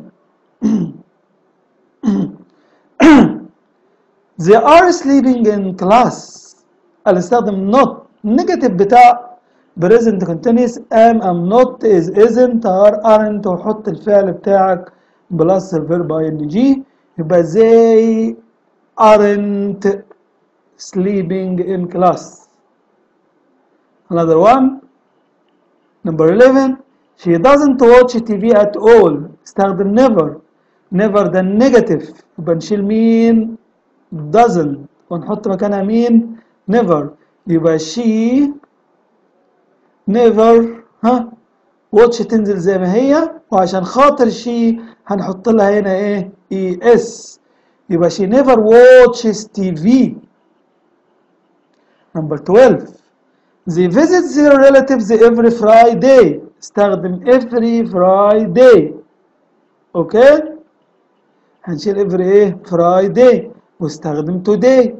they are sleeping in class. هنستخدم not. negative بتاع present continuous am am not is isn't are aren't، وحط الفعل بتاعك بلس الفيرب اي ان جي. يبقى they aren't sleeping in class. Another one. Number eleven. She doesn't watch تي في at all. استخدم never. never ده negative، يبقى نشيل مين؟ doesn't ونحط مكانها مين؟ never. يبقى she never ها watch تنزل زي ما هي، وعشان خاطر she هنحط لها هنا ايه؟ اي اس. يبقى she never watches تي في. Number twelve. They visit their relatives every Friday. استخدم every Friday. اوكي، هنشيل every ايه فرايداي واستخدم today.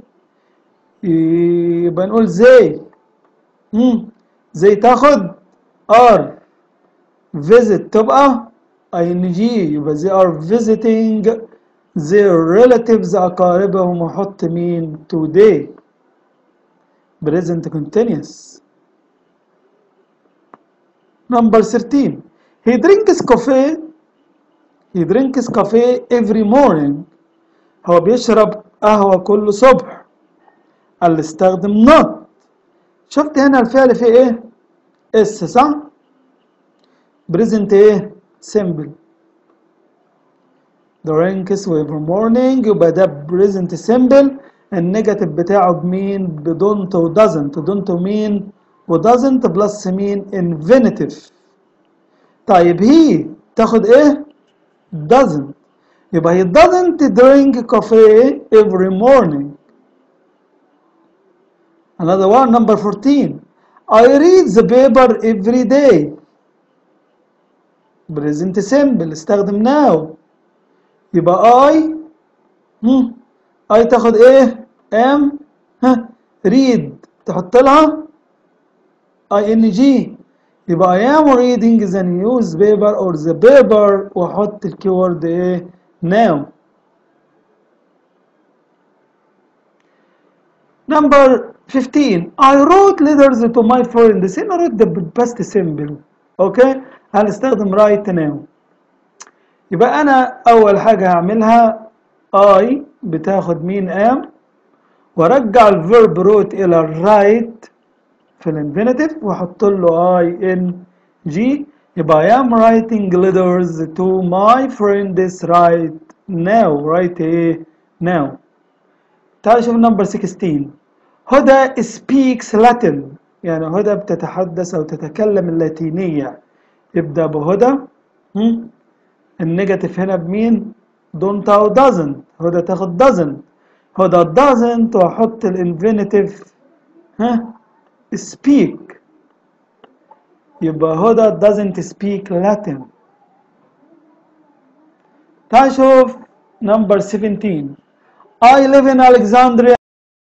يبقى نقول زي مم. زي تاخد are visit تبقى ing، يبقى they are visiting their relatives أقاربهم، وحط مين today present continuous. Number thirteen, he drinks coffee he drinks coffee every morning. هو بيشرب قهوة كل صبح. اللي استخدم not. شفت هنا الفعل فيه ايه؟ اس صح؟ present ايه؟ simple. drinks every morning يبقى ده present simple. النيجاتيف بتاعه بمين؟ بدونت و doesn't. دونت مين؟ و doesn't بلس مين؟ infinitive. طيب هي تاخد ايه؟ doesn't. يبقى he doesn't drink coffee every morning. Another one, number fourteen. I read the paper every day. present simple استخدم now. يبقى I هم I تاخد ايه؟ am ها read تحط لها ing. يبقى I am reading the newspaper or the paper واحط الكيورد ايه؟ now. Number fifteen. I wrote letters to my friends. هنا wrote ده past simple. اوكي؟ هنستخدم write now. يبقى انا اول حاجة هعملها I بتاخد مين am وارجع الفيرب wrote الى write في الانفينيتيف واحط له ing. يبقى I am writing letters to my friends right now. write ايه now. تعال شوف number sixteen. هدى speaks Latin. يعني هدى بتتحدث او تتكلم اللاتينية. يبدأ بهدى. النيجاتيف هنا بمين؟ don't او doesn't. هدى تاخد doesn't. هدى doesn't واحط الانفينيتيف ها speak. يبقى هدى doesn't speak Latin. تعال شوف number seventeen. I live in Alexandria.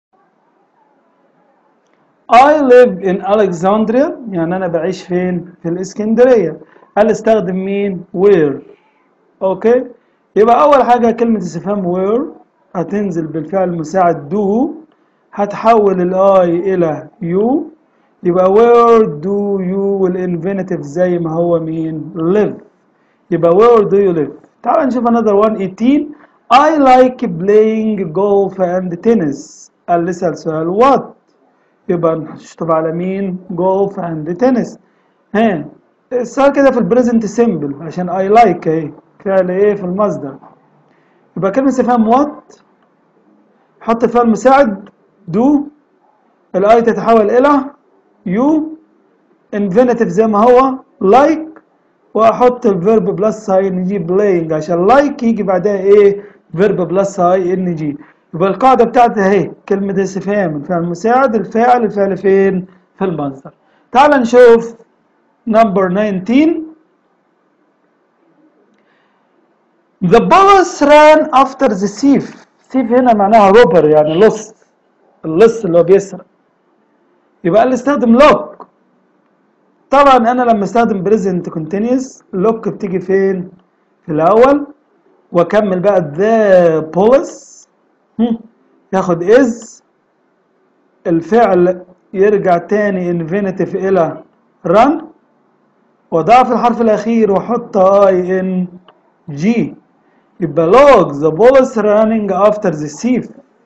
I live in Alexandria يعني أنا بعيش فين؟ في الإسكندرية. هل استخدم مين؟ where. أوكي؟ يبقى أول حاجة كلمة استفهام where هتنزل بالفعل المساعد do، هتحول ال I إلى you. يبقى where do you والinfinitive زي ما هو مين؟ live. يبقى where do you live. تعال نشوف another one. eighteen. I like playing golf and tennis. قال لي سأل سؤال what. يبقى نشطب على مين؟ golf and tennis. ها السؤال كده في البريزنت سيمبل عشان I like اهي فعل ايه في المصدر. يبقى كلمة استفهام what حط الفعل مساعد do، الاي تتحول الى you، infinitive زي ما هو like، واحط الفيرب بلس اي ان جي playing عشان like يجي بعدها ايه فيرب بلس اي ان جي. يبقى القاعده بتاعتي اهي كلمه استفهام الفعل المساعد الفاعل الفعل فين في المصدر. تعال نشوف number nineteen. The police ran after the thief. thief هنا معناها robber يعني لص، اللص اللي هو بيسرق. يبقى اللي استخدم look. طبعا انا لما استخدم present continuous look بتيجي فين في الاول، واكمل بقى the police ياخد is، الفعل يرجع تاني infinitive الى run، وضعف الحرف الاخير واحط I N G. يبقى look the police running after the thief.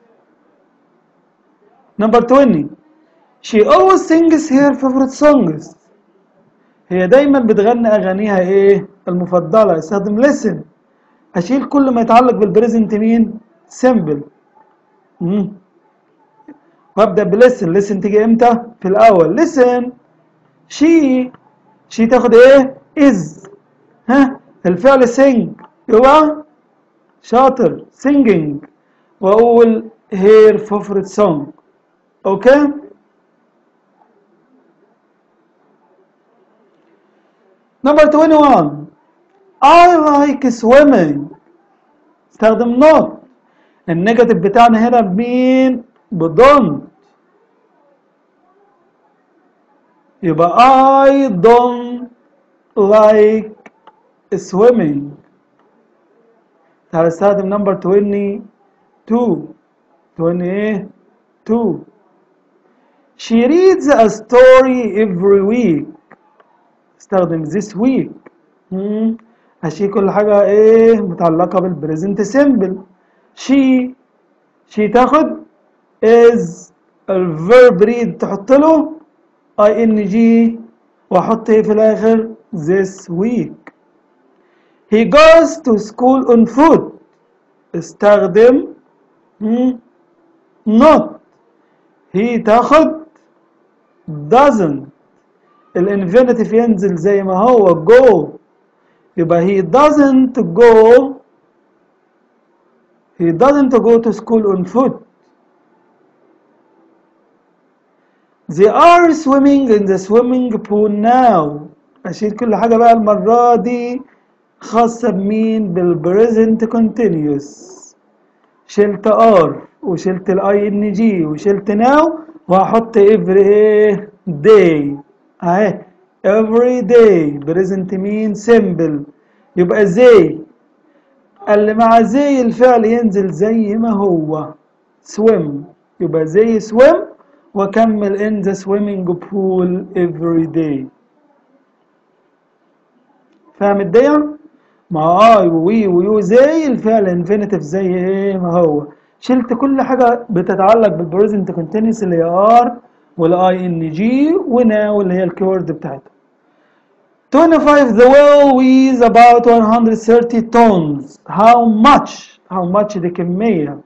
Number twenty. She always sings her favorite songs. هي دايما بتغني اغانيها ايه المفضله. استخدم listen، اشيل كل ما يتعلق بالبريزنت مين simple. امم وابدا بلسن. listen تيجي امتى في الاول listen. she she تاخد ايه is، ها الفعل sing يبقى شاطر singing، واقول her favorite song. اوكي. Number twenty-one. I like swimming. استخدم not. النيجاتيف بتاعنا هنا بمين؟ بدونت. يبقى I don't like swimming. تعال استخدم number twenty-two. twenty ايه؟ two. She reads a story every week. استخدم this week. مم. هشي كل حاجة ايه متعلقة بالبريزنت سيمبل. she she تاخد is الفيرب read تحط له ing واحط ايه في الاخر this week. he goes to school on foot. استخدم مم. not. he تاخد doesn't. الانفينيتيف ينزل زي ما هو go. يبقى he doesn't go he doesn't go to school on foot. they are swimming in the swimming pool now. أشيل كل حاجة بقى المرة دي خاصة بمين؟ بالpresent continuous. شلت are وشلت ال ing وشلت now وهحط every day اهي every day present مين؟ simple. يبقى زي اللي مع زي الفعل ينزل زي ما هو swim. يبقى زي swim وكمل in the swimming pool every day. فاهم الدنيا؟ مع اي ووي ويو زي الفعل infinitive زي ايه ما هو. شلت كل حاجة بتتعلق بالبريزنت continuous اللي هي ار والاي ان جي وناو اللي هي الكيورد بتاعتها. twenty-five The well weighs about one hundred thirty tons. How much? How much دي كمية.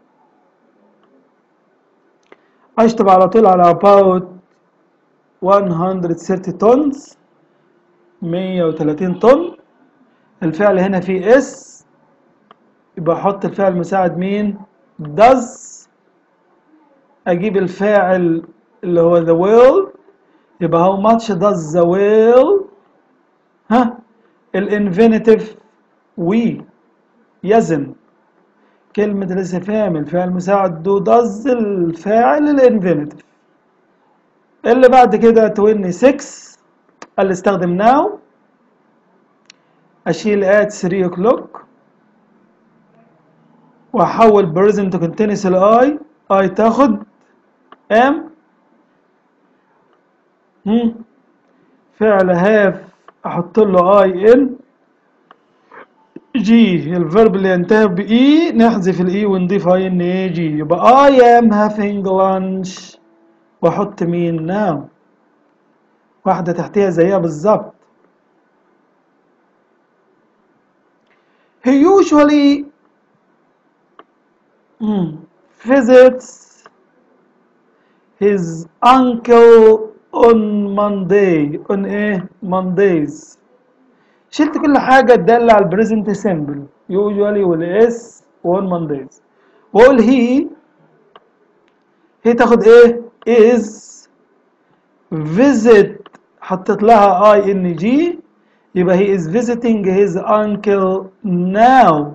أشطب على طول على about one hundred thirty tons مية وتلاتين طن. الفعل هنا فيه اس يبقى أحط الفعل مساعد مين؟ does. أجيب الفاعل اللي هو the will يبقى how much does the will. ها الانفينيتيف we يزن. كلمة الاستفهام الفعل مساعد دو does الفاعل الانفينيتيف. اللي بعد كده twenty-six اللي استخدم now. أشيل at three o'clock وأحول present continuous ال I I تاخد am. هم. فعل have أحط له I in جي الفيرب اللي ينتهي بإي نحذف الإي ونضيف I إن إيه جي. يبقى I am having lunch وأحط مين now. واحدة تحتها زيها بالظبط. He usually mm, visits his uncle on Monday. on إيه Mondays. شلت كل حاجة تدل على البريزنت سيمبل usually والاس وون Mondays. وقول هي هي تاخد ايه is visit حطيت لها اي ان جي يبقى he is visiting his uncle now.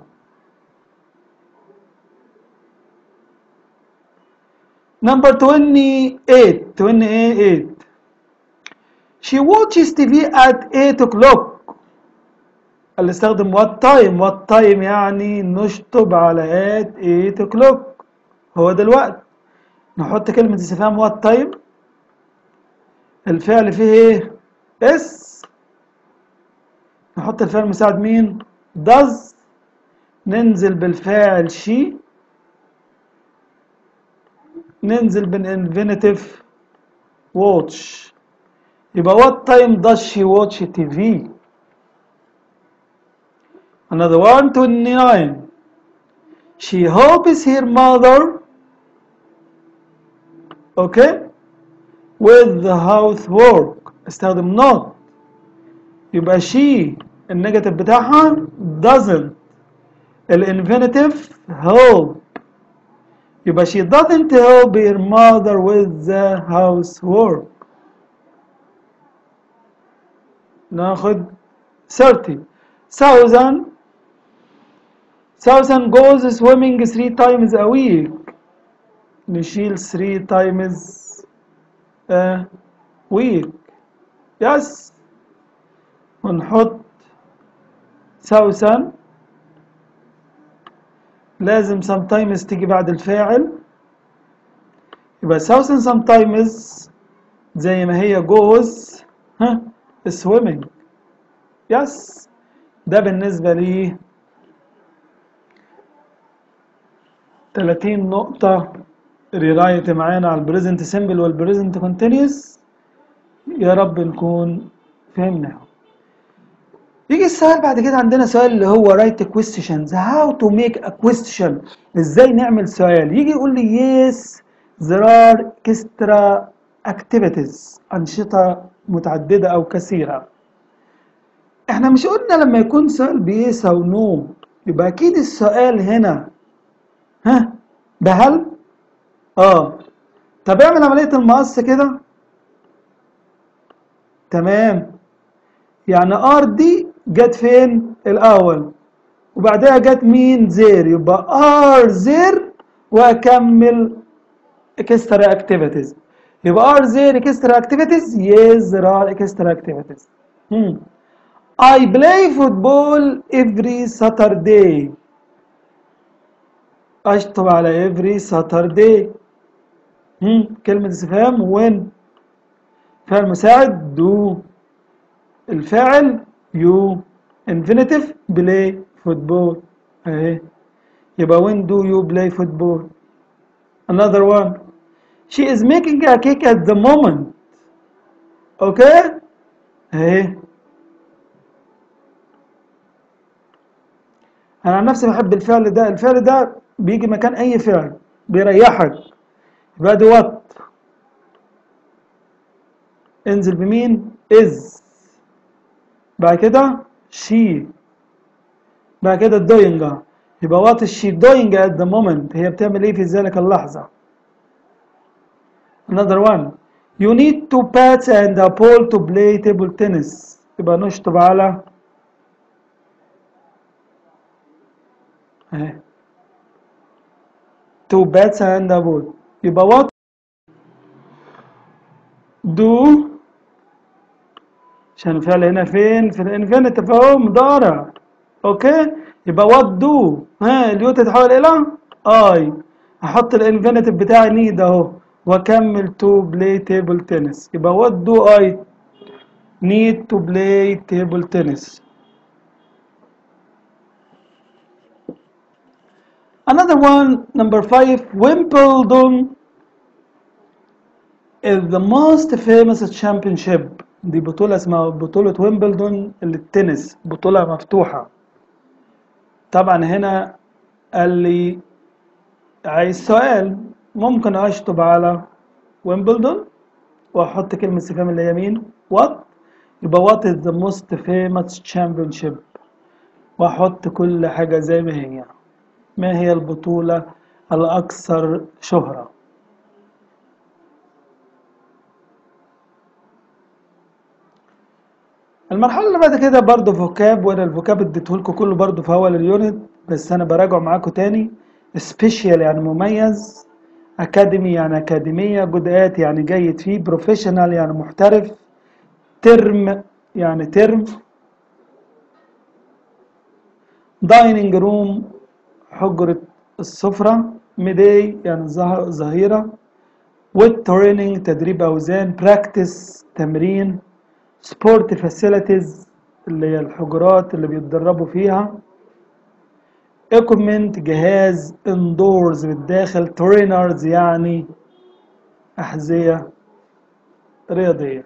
number twenty-eight twenty-eight she watches تي في at eight o'clock. اللي استخدم what time. what time يعني نشطب على at eight o'clock هو ده الوقت. نحط كلمة استفهام what time الفعل فيه ايه اس. نحط الفعل مساعد مين does. ننزل بالفاعل she. ننزل بالانفينيتيف watch. يبقى what time does she watch تي في. another one twenty-nine she helps her mother okay with the housework. استخدم not. يبقى she النيجاتيف بتاعها doesn't. الانفينيتيف help. يبقى she doesn't help her mother with the housework. ناخد thirty thousand thousand goes swimming three times a week. نشيل three times a week. yes. ونحط thousand لازم sometimes تيجي بعد الفاعل، يبقى thousand sometimes زي ما هي goes ها swimming. يس. ده بالنسبة لي ثلاثين نقطة ريرايت معانا على البريزنت سيمبل والبريزنت كونتينيوس. يا رب نكون فهمنا. يجي السؤال بعد كده، عندنا سؤال اللي هو write questions how to make a question. ازاي نعمل سؤال؟ يجي يقول لي yes there are extra activities، أنشطة متعددة أو كثيرة. احنا مش قلنا لما يكون سؤال بيس أو نو يبقى أكيد السؤال هنا ها بهل؟ اه. طب اعمل عملية المقص كده. تمام. يعني ار دي جت فين الاول وبعدها جت مين زير، يبقى ار زير واكمل اكسترا اكتيفيتيز. يبقى ار زير اكسترا اكتيفيتيز. يس there are extra activities. hmm. I play football every Saturday. اشطب على every Saturday. hmm. كلمة استفهام وين؟ فعل مساعد do. الفاعل you. infinitive play football اهي. يبقى when do you play football. another one she is making a cake at the moment. okay اهي. انا عن نفسي بحب الفعل ده. الفعل ده بيجي مكان اي فعل بيريحك. يبقى دي what. انزل بمين is. بعد كده she. بعد كده doing. يبقى what is she doing at the moment. هي بتعمل ايه في ذلك اللحظة. another one you need two bats and a ball to play table tennis. يبقى نشطب على اهي two bats and a ball. يبقى what do عشان الفعل هنا فين في الانفينيتيف اهو مضارع. اوكي. يبقى what do ها اليو تتحول الى اي. احط الانفينيتيف بتاعي نيد اهو واكمل to play table tennis. يبقى what do I need to play table tennis. another one number five Wimbledon is the most famous championship. دي بطولة اسمها بطولة ويمبلدون للتنس، بطولة مفتوحة. طبعا هنا قال لي عايز سؤال، ممكن اشطب على ويمبلدون واحط كلمة استفهام اللي هي مين؟ what. يبقى what is the most famous championship واحط كل حاجة زي ما هي. ما هي البطولة الأكثر شهرة؟ المرحلة اللي بعد كده برضه فوكاب، وانا الفوكاب اديتهولكوا كله برضه في اول اليونت بس انا براجعه معاكم تاني. سبيشال يعني مميز، اكاديمي يعني اكاديمية، جودات يعني جيد فيه، بروفيشنال يعني محترف، ترم يعني ترم، دايننج روم حجرة السفرة، ميداي يعني ظهيرة، ويت تريننج تدريب اوزان، براكتس تمرين، سبورت فاسيلتيز اللي هي الحجرات اللي بيتدربوا فيها، ايكوبمنت جهاز، اندورز بالداخل، ترينرز يعني احذية رياضية.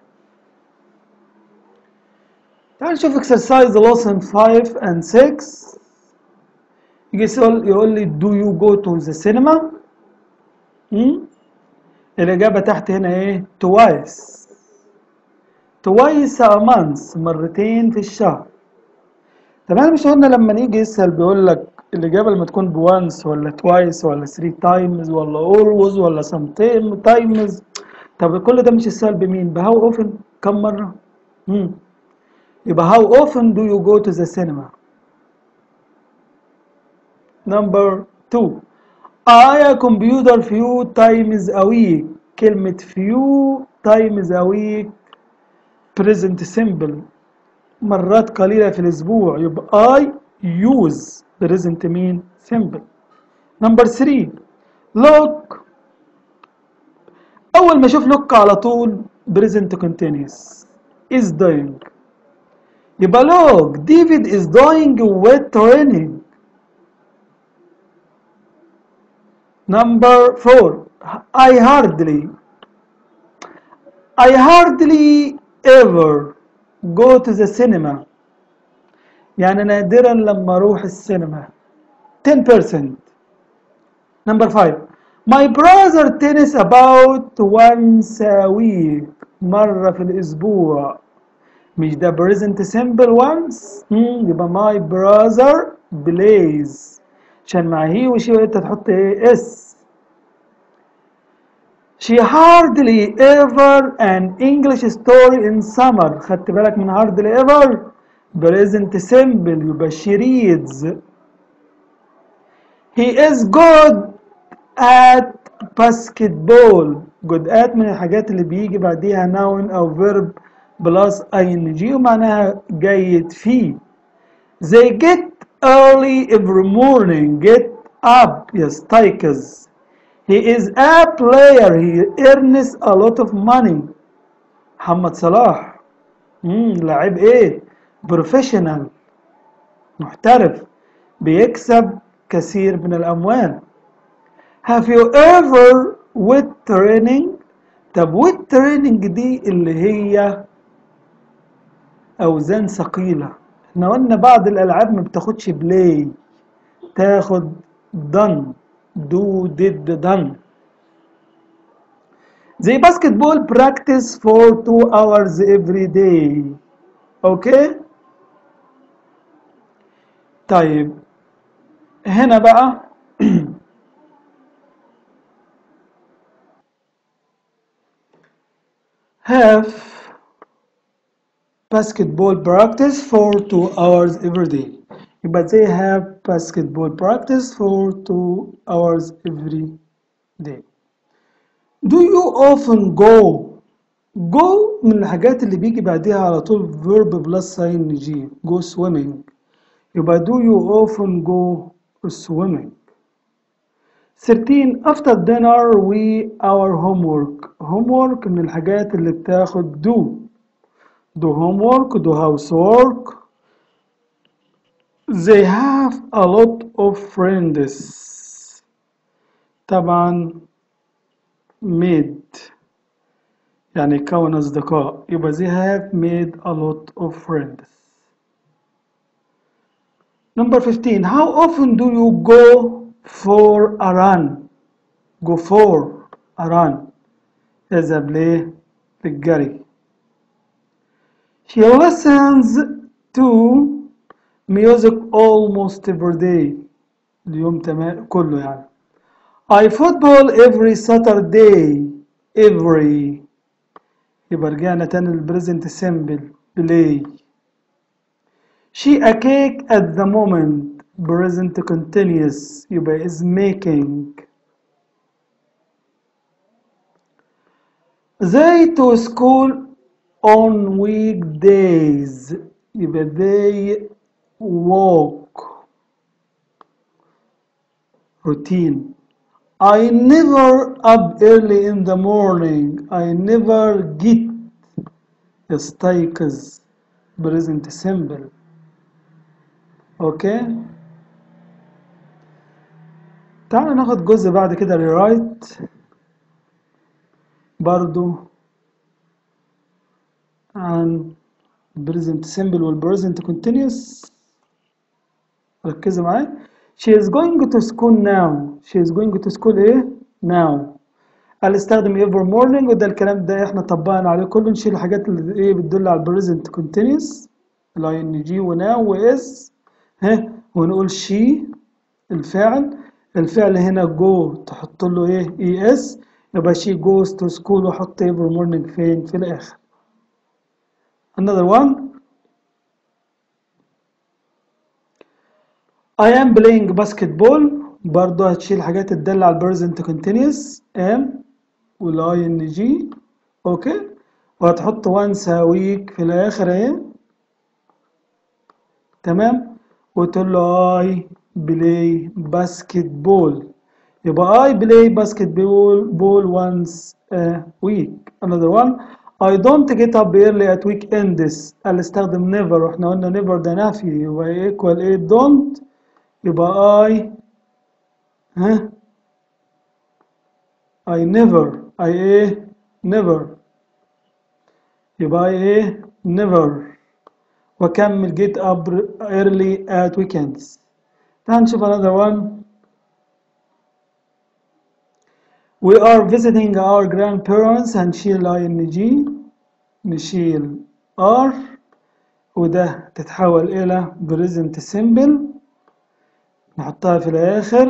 تعال نشوف اكسرسايز lesson five and six. يجي يقول يقول لي do you go to the cinema؟ م? الإجابة تحت هنا ايه؟ twice. twice a month مرتين في الشهر. طبعا مش قلنا لما نيجي يسأل بيقول لك الإجابة لما تكون بوانس ولا twice ولا three times ولا always ولا sometimes. طب كل ده مش السؤال بمين؟ بهاو اوفن كم مرة؟ مم. يبقى how often do you go to the cinema. Number two, I a computer few times a week. كلمة few times a week present simple، مرات قليلة في الأسبوع، يبقى I use present mean simple. Number three, look. أول ما أشوف look على طول present continuous is doing، يبقى look David is doing with training. Number four, I hardly I hardly ever go to the cinema، يعني نادرا لما أروح السينما ten percent. Number five, my brother tennis about once a week، مرة في الأسبوع، مش ده present simple once؟ مم. يبقى my brother plays، عشان مع هي وشي وانت تحط ايه اس. She hardly ever an English story in summer، خدت بالك من hardly ever present simple، يبقى she reads. He is good at basketball، good at من الحاجات اللي بيجي بعديها noun أو verb plus ing ومعناها جيد فيه. They get early every morning، get up يستيقظ. He is a player، he earns a lot of money. محمد صلاح مم. لاعب ايه؟ professional، محترف، بيكسب كثير من الأموال. Have you ever with training؟ طب with training دي اللي هي أوزان ثقيلة، احنا قلنا بعض الألعاب ما بتاخدش بلاي، تاخد done، do did done. زي basketball practice for two hours every day. اوكي طيب هنا بقى have basketball practice for two hours every day، يبقى they have basketball practice for two hours every day. Do you often go؟ go من الحاجات اللي بيجي بعدها على طول verb plus ing، go swimming، يبقى do you often go swimming. thirteen after dinner we our homework، homework من الحاجات اللي بتاخد do، do homework do housework. they have a lot of friends، طبعا made يعني كون أصدقاء، يبقى they have made a lot of friends. Number fifteen, how often do you go for a run؟ go for a run اذهب ليه للجري. She listens to music almost every day، اليوم تمام كله يعني. I football every Saturday، every يبقى رجعنا تاني للبريزنت سيمبل play. She a cake at the moment present continuous، يبقى is making. They to school on weekdays، يبقى they walk routine. I never up early in the morning، I never get يستيقظ present simple. اوكي تعالوا ناخد جزء بعد كده rewrite برضو عن present simple وال present continuous. ركزوا معايا. she is going to school now، she is going to school ايه now. قال استخدم every morning، وده الكلام ده احنا طبقنا عليه كله. نشيل الحاجات اللي ايه بتدل على present continuous ال ing و now و is ها، ونقول she الفعل. الفعل هنا go تحط له ايه es، يبقى she goes to school وحط every morning فين في الاخر. another one I am playing basketball برضه هتشيل حاجات تدل على present continuous am وال ing اوكي وهتحط once a week في الاخر اهي تمام وتقول له I play basketball يبقى I play basketball ball once a week. Another one I don't get up early at weekends. قال استخدم never واحنا قلنا never ده نفي يبقى equal ايه don't يبقى I ها I never I ايه never يبقى I ايه never وأكمل get up early at weekends. تعال نشوف another one. We are visiting our grandparents هنشيل ing نشيل are وده تتحول إلى present simple نحطها في الآخر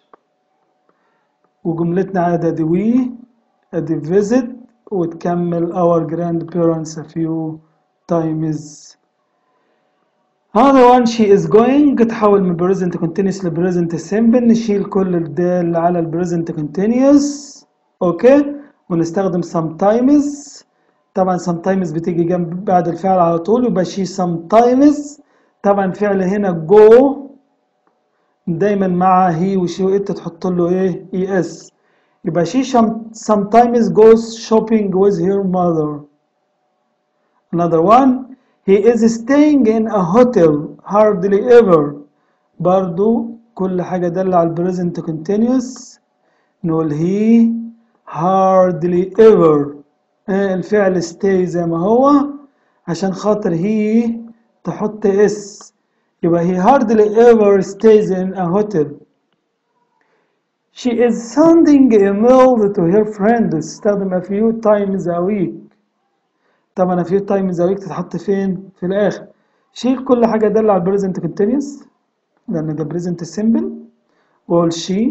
وجملتنا عادة دي we أدي visit وتكمل our grandparents a few times. هذا one she is going تحول من present continuous ل present simple نشيل كل الدال على ال present continuous اوكي ونستخدم sometimes طبعا sometimes بتيجي جنب بعد الفعل على طول يبقى she sometimes طبعا فعل هنا go دايما مع he و she و it تحط له ايه es يبقى she sometimes goes shopping with her mother. Another one he is staying in a hotel hardly ever برضو كل حاجة دل على present continuous نقول he hardly ever آه الفعل stay زي ما هو عشان خاطر he تحط s يبقى he hardly ever stays in a hotel. She is sending email to her friends تستخدم a few times a week طبعا a few times a week تتحط فين في الآخر شيل كل حاجة دل على present continuous لأن ده present simple وقول she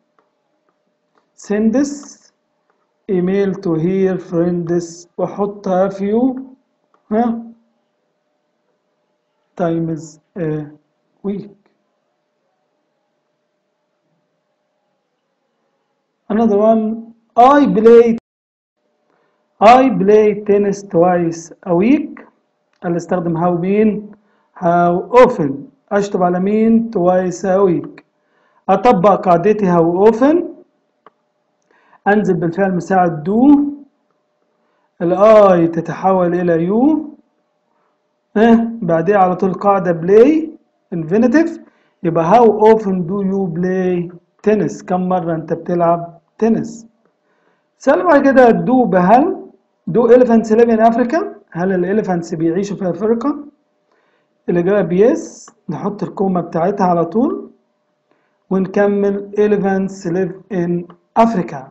sends email to her friends وحط a few ها times a week. Another one I play I play tennis twice a week اللي استخدم how مين how often أشطب على مين twice a week أطبق قاعدتي how often أنزل بالفعل مساعد do الآي تتحول إلى you اه بعدين على طول قاعدة play infinitive يبقى how often do you play tennis كم مرة أنت بتلعب تنس. سأل بعد كده do بهل do elephants live in Africa هل الإليفانتس بيعيشوا في أفريقيا؟ الإجابة بيس نحط الكومة بتاعتها على طول ونكمل elephants live in Africa.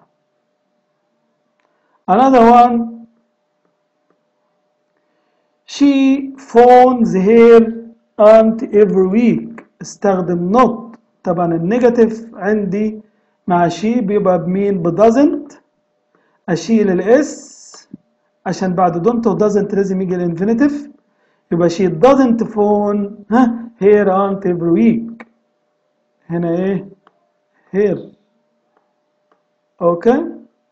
Another one she phones her aunt every week استخدم not طبعا النيجاتيف عندي مع she بيبقى بمين ب doesn't أشيل الاس عشان بعد don't و doesn't لازم يجي الانفينيتيف يبقى she doesn't phone ها her aunt every week هنا ايه her اوكي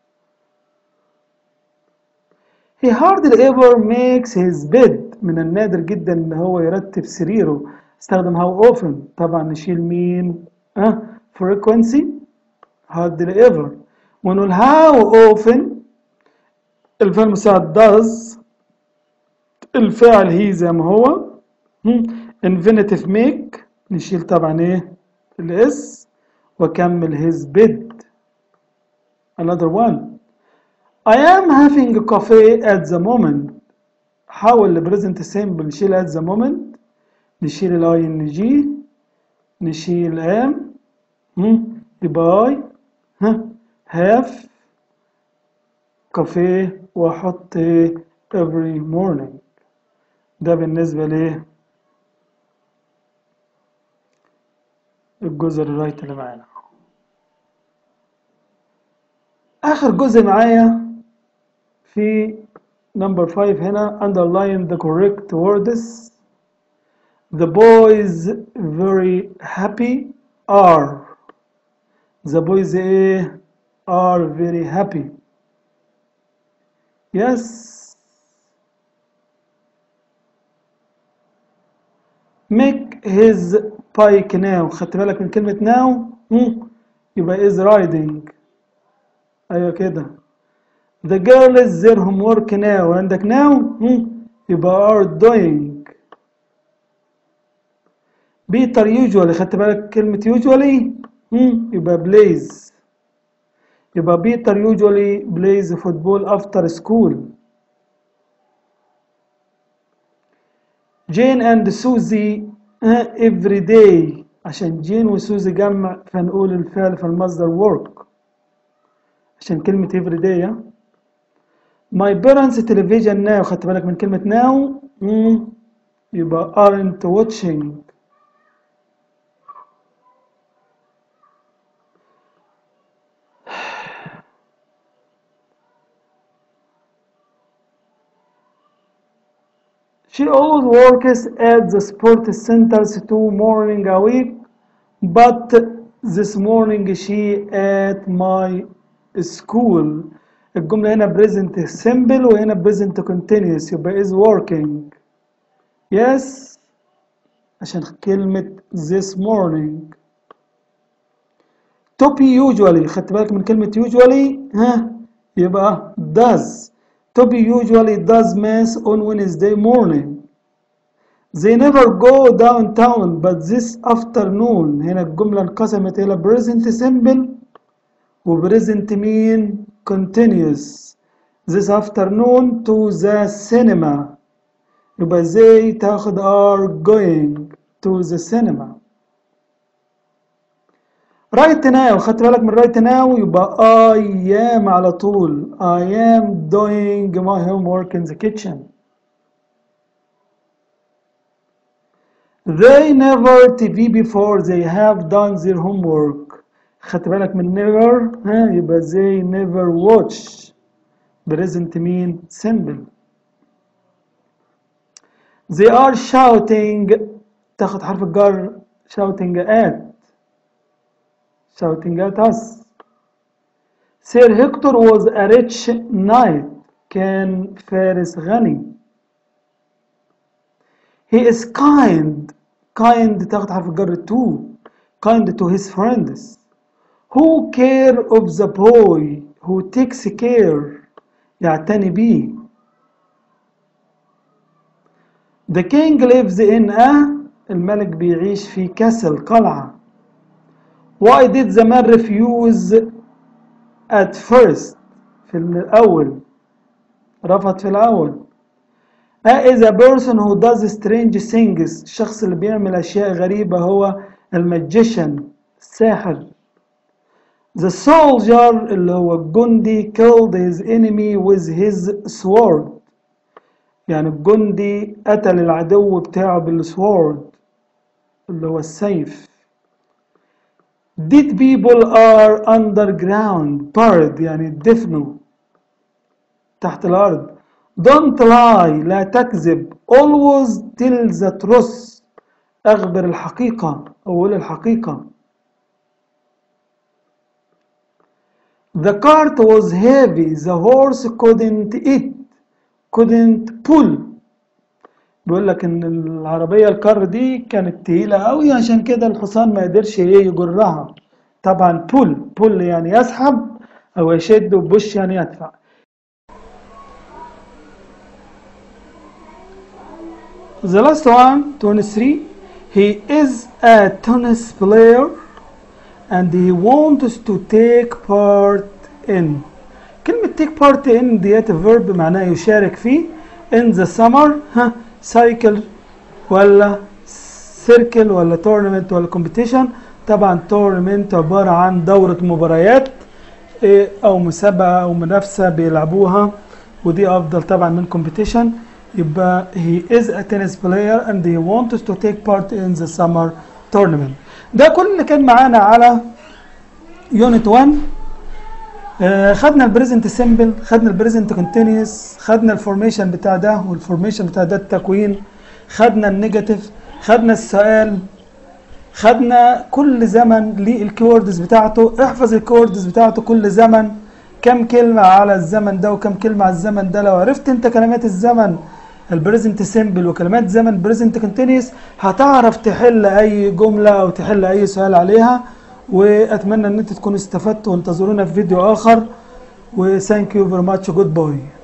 he hardly ever makes his bed من النادر جدا ان هو يرتب سريره استخدم how often طبعا نشيل مين اه frequency hardly ever ونقول how often الفعل المساعد does الفعل هي زي ما هو infinitive make نشيل طبعا ايه الاس واكمل his bed. Another one I am having a coffee at the moment حاول لبريزنت simple نشيل at the moment نشيل الاي ان جي نشيل am يبقى I ها have كافيه واحط every morning ده بالنسبة ليه الجزء الرايت اللي معانا. آخر جزء معايا في number five هنا underline the correct words The boys very happy are. The boys eh, are very happy. Yes. Make his bike now. خدت بالك من كلمة now؟ مم. يبقى is riding. أيوة كده. The girl is their homework now. عندك now؟ مم. يبقى are doing. Peter usually. خدت بالك كلمة usually؟ مم. يبقى plays. يبقى Peter usually plays football after school. Jane and Susie every day. عشان جين وسوزي جمع فنقول الفعل في المصدر work عشان كلمة every day. My parents television now. خدت بالك من كلمة now؟ مم. يبقى aren't watching. She always works at the sports centers two morning a week, but this morning she at my school. الجملة هنا present simple وهنا present continuous يبقى is working. Yes عشان كلمة this morning. To be usually. خدت بالك من كلمة usually؟ ها يبقى does. To be usually does mass on Wednesday morning. They never go downtown but this afternoon. هنا الجملة انقسمت إلى present simple و present mean continuous. This afternoon to the cinema. يبقى they تاخد are going to the cinema. Right now. خدت بالك من right now يبقى I am على طول. I am doing my homework in the kitchen. They never T V before they have done their homework. خدت بالك من never ها يبقى they never watch. Present mean simple. They are shouting. تاخد حرف الجر shouting at. shouting at us. Sir Hector was a rich knight. كان فارس غني. He is kind. kind تاخد حرف الجر to. kind to his friends. Who care of the boy. who takes care. يعتني بيه. The king lives in a. الملك بيعيش في كاسل قلعة. Why did the man refuse at first؟ في الأول. رفض في الأول. A is a person who does strange things. الشخص اللي بيعمل أشياء غريبة هو الماجيشن الساحر. The soldier اللي هو الجندي killed his enemy with his sword. يعني الجندي قتل العدو بتاعه بالسوورد اللي هو السيف. Dead people are underground. buried يعني دفنوا تحت الأرض. Don't lie. لا تكذب. Always tell the truth. أخبر الحقيقة أو قول الحقيقة. The cart was heavy. The horse couldn't eat. couldn't pull. بيقول لك إن العربية الكار دي كانت تقيلة أوي عشان كده الحصان ما قدرش يجرها. طبعا pull. pull يعني يسحب أو يشد وبوش يعني يدفع. The last one, twenty-three. He is a tennis player and he wants to take part in. كلمة take part in ديت verb معناه يشارك فيه. In the summer ها cycle ولا circle ولا tournament ولا competition. طبعا tournament عبارة عن دورة مباريات أو مسابقة أو منافسة بيلعبوها ودي أفضل طبعا من competition. يبقى he is a tennis player and he wants to take part in the summer tournament. ده كل اللي كان معانا على unit one. آه خدنا البريزنت سيمبل، خدنا البريزنت كونتينيوس، خدنا الفورميشن بتاع ده والفورميشن بتاع ده التكوين، خدنا النيجاتيف، خدنا السؤال، خدنا كل زمن ليه الكيوردز بتاعته. احفظ الكيوردز بتاعته كل زمن كم كلمة على الزمن ده وكم كلمة على الزمن ده. لو عرفت انت كلمات الزمن البريزنت سيمبل وكلمات زمن البريزنت كونتينيوس هتعرف تحل اي جملة او تحل اي سؤال عليها. واتمنى ان انتوا تكونوا استفدتوا، وانتظرونا في فيديو اخر. و thank you very much. Goodbye.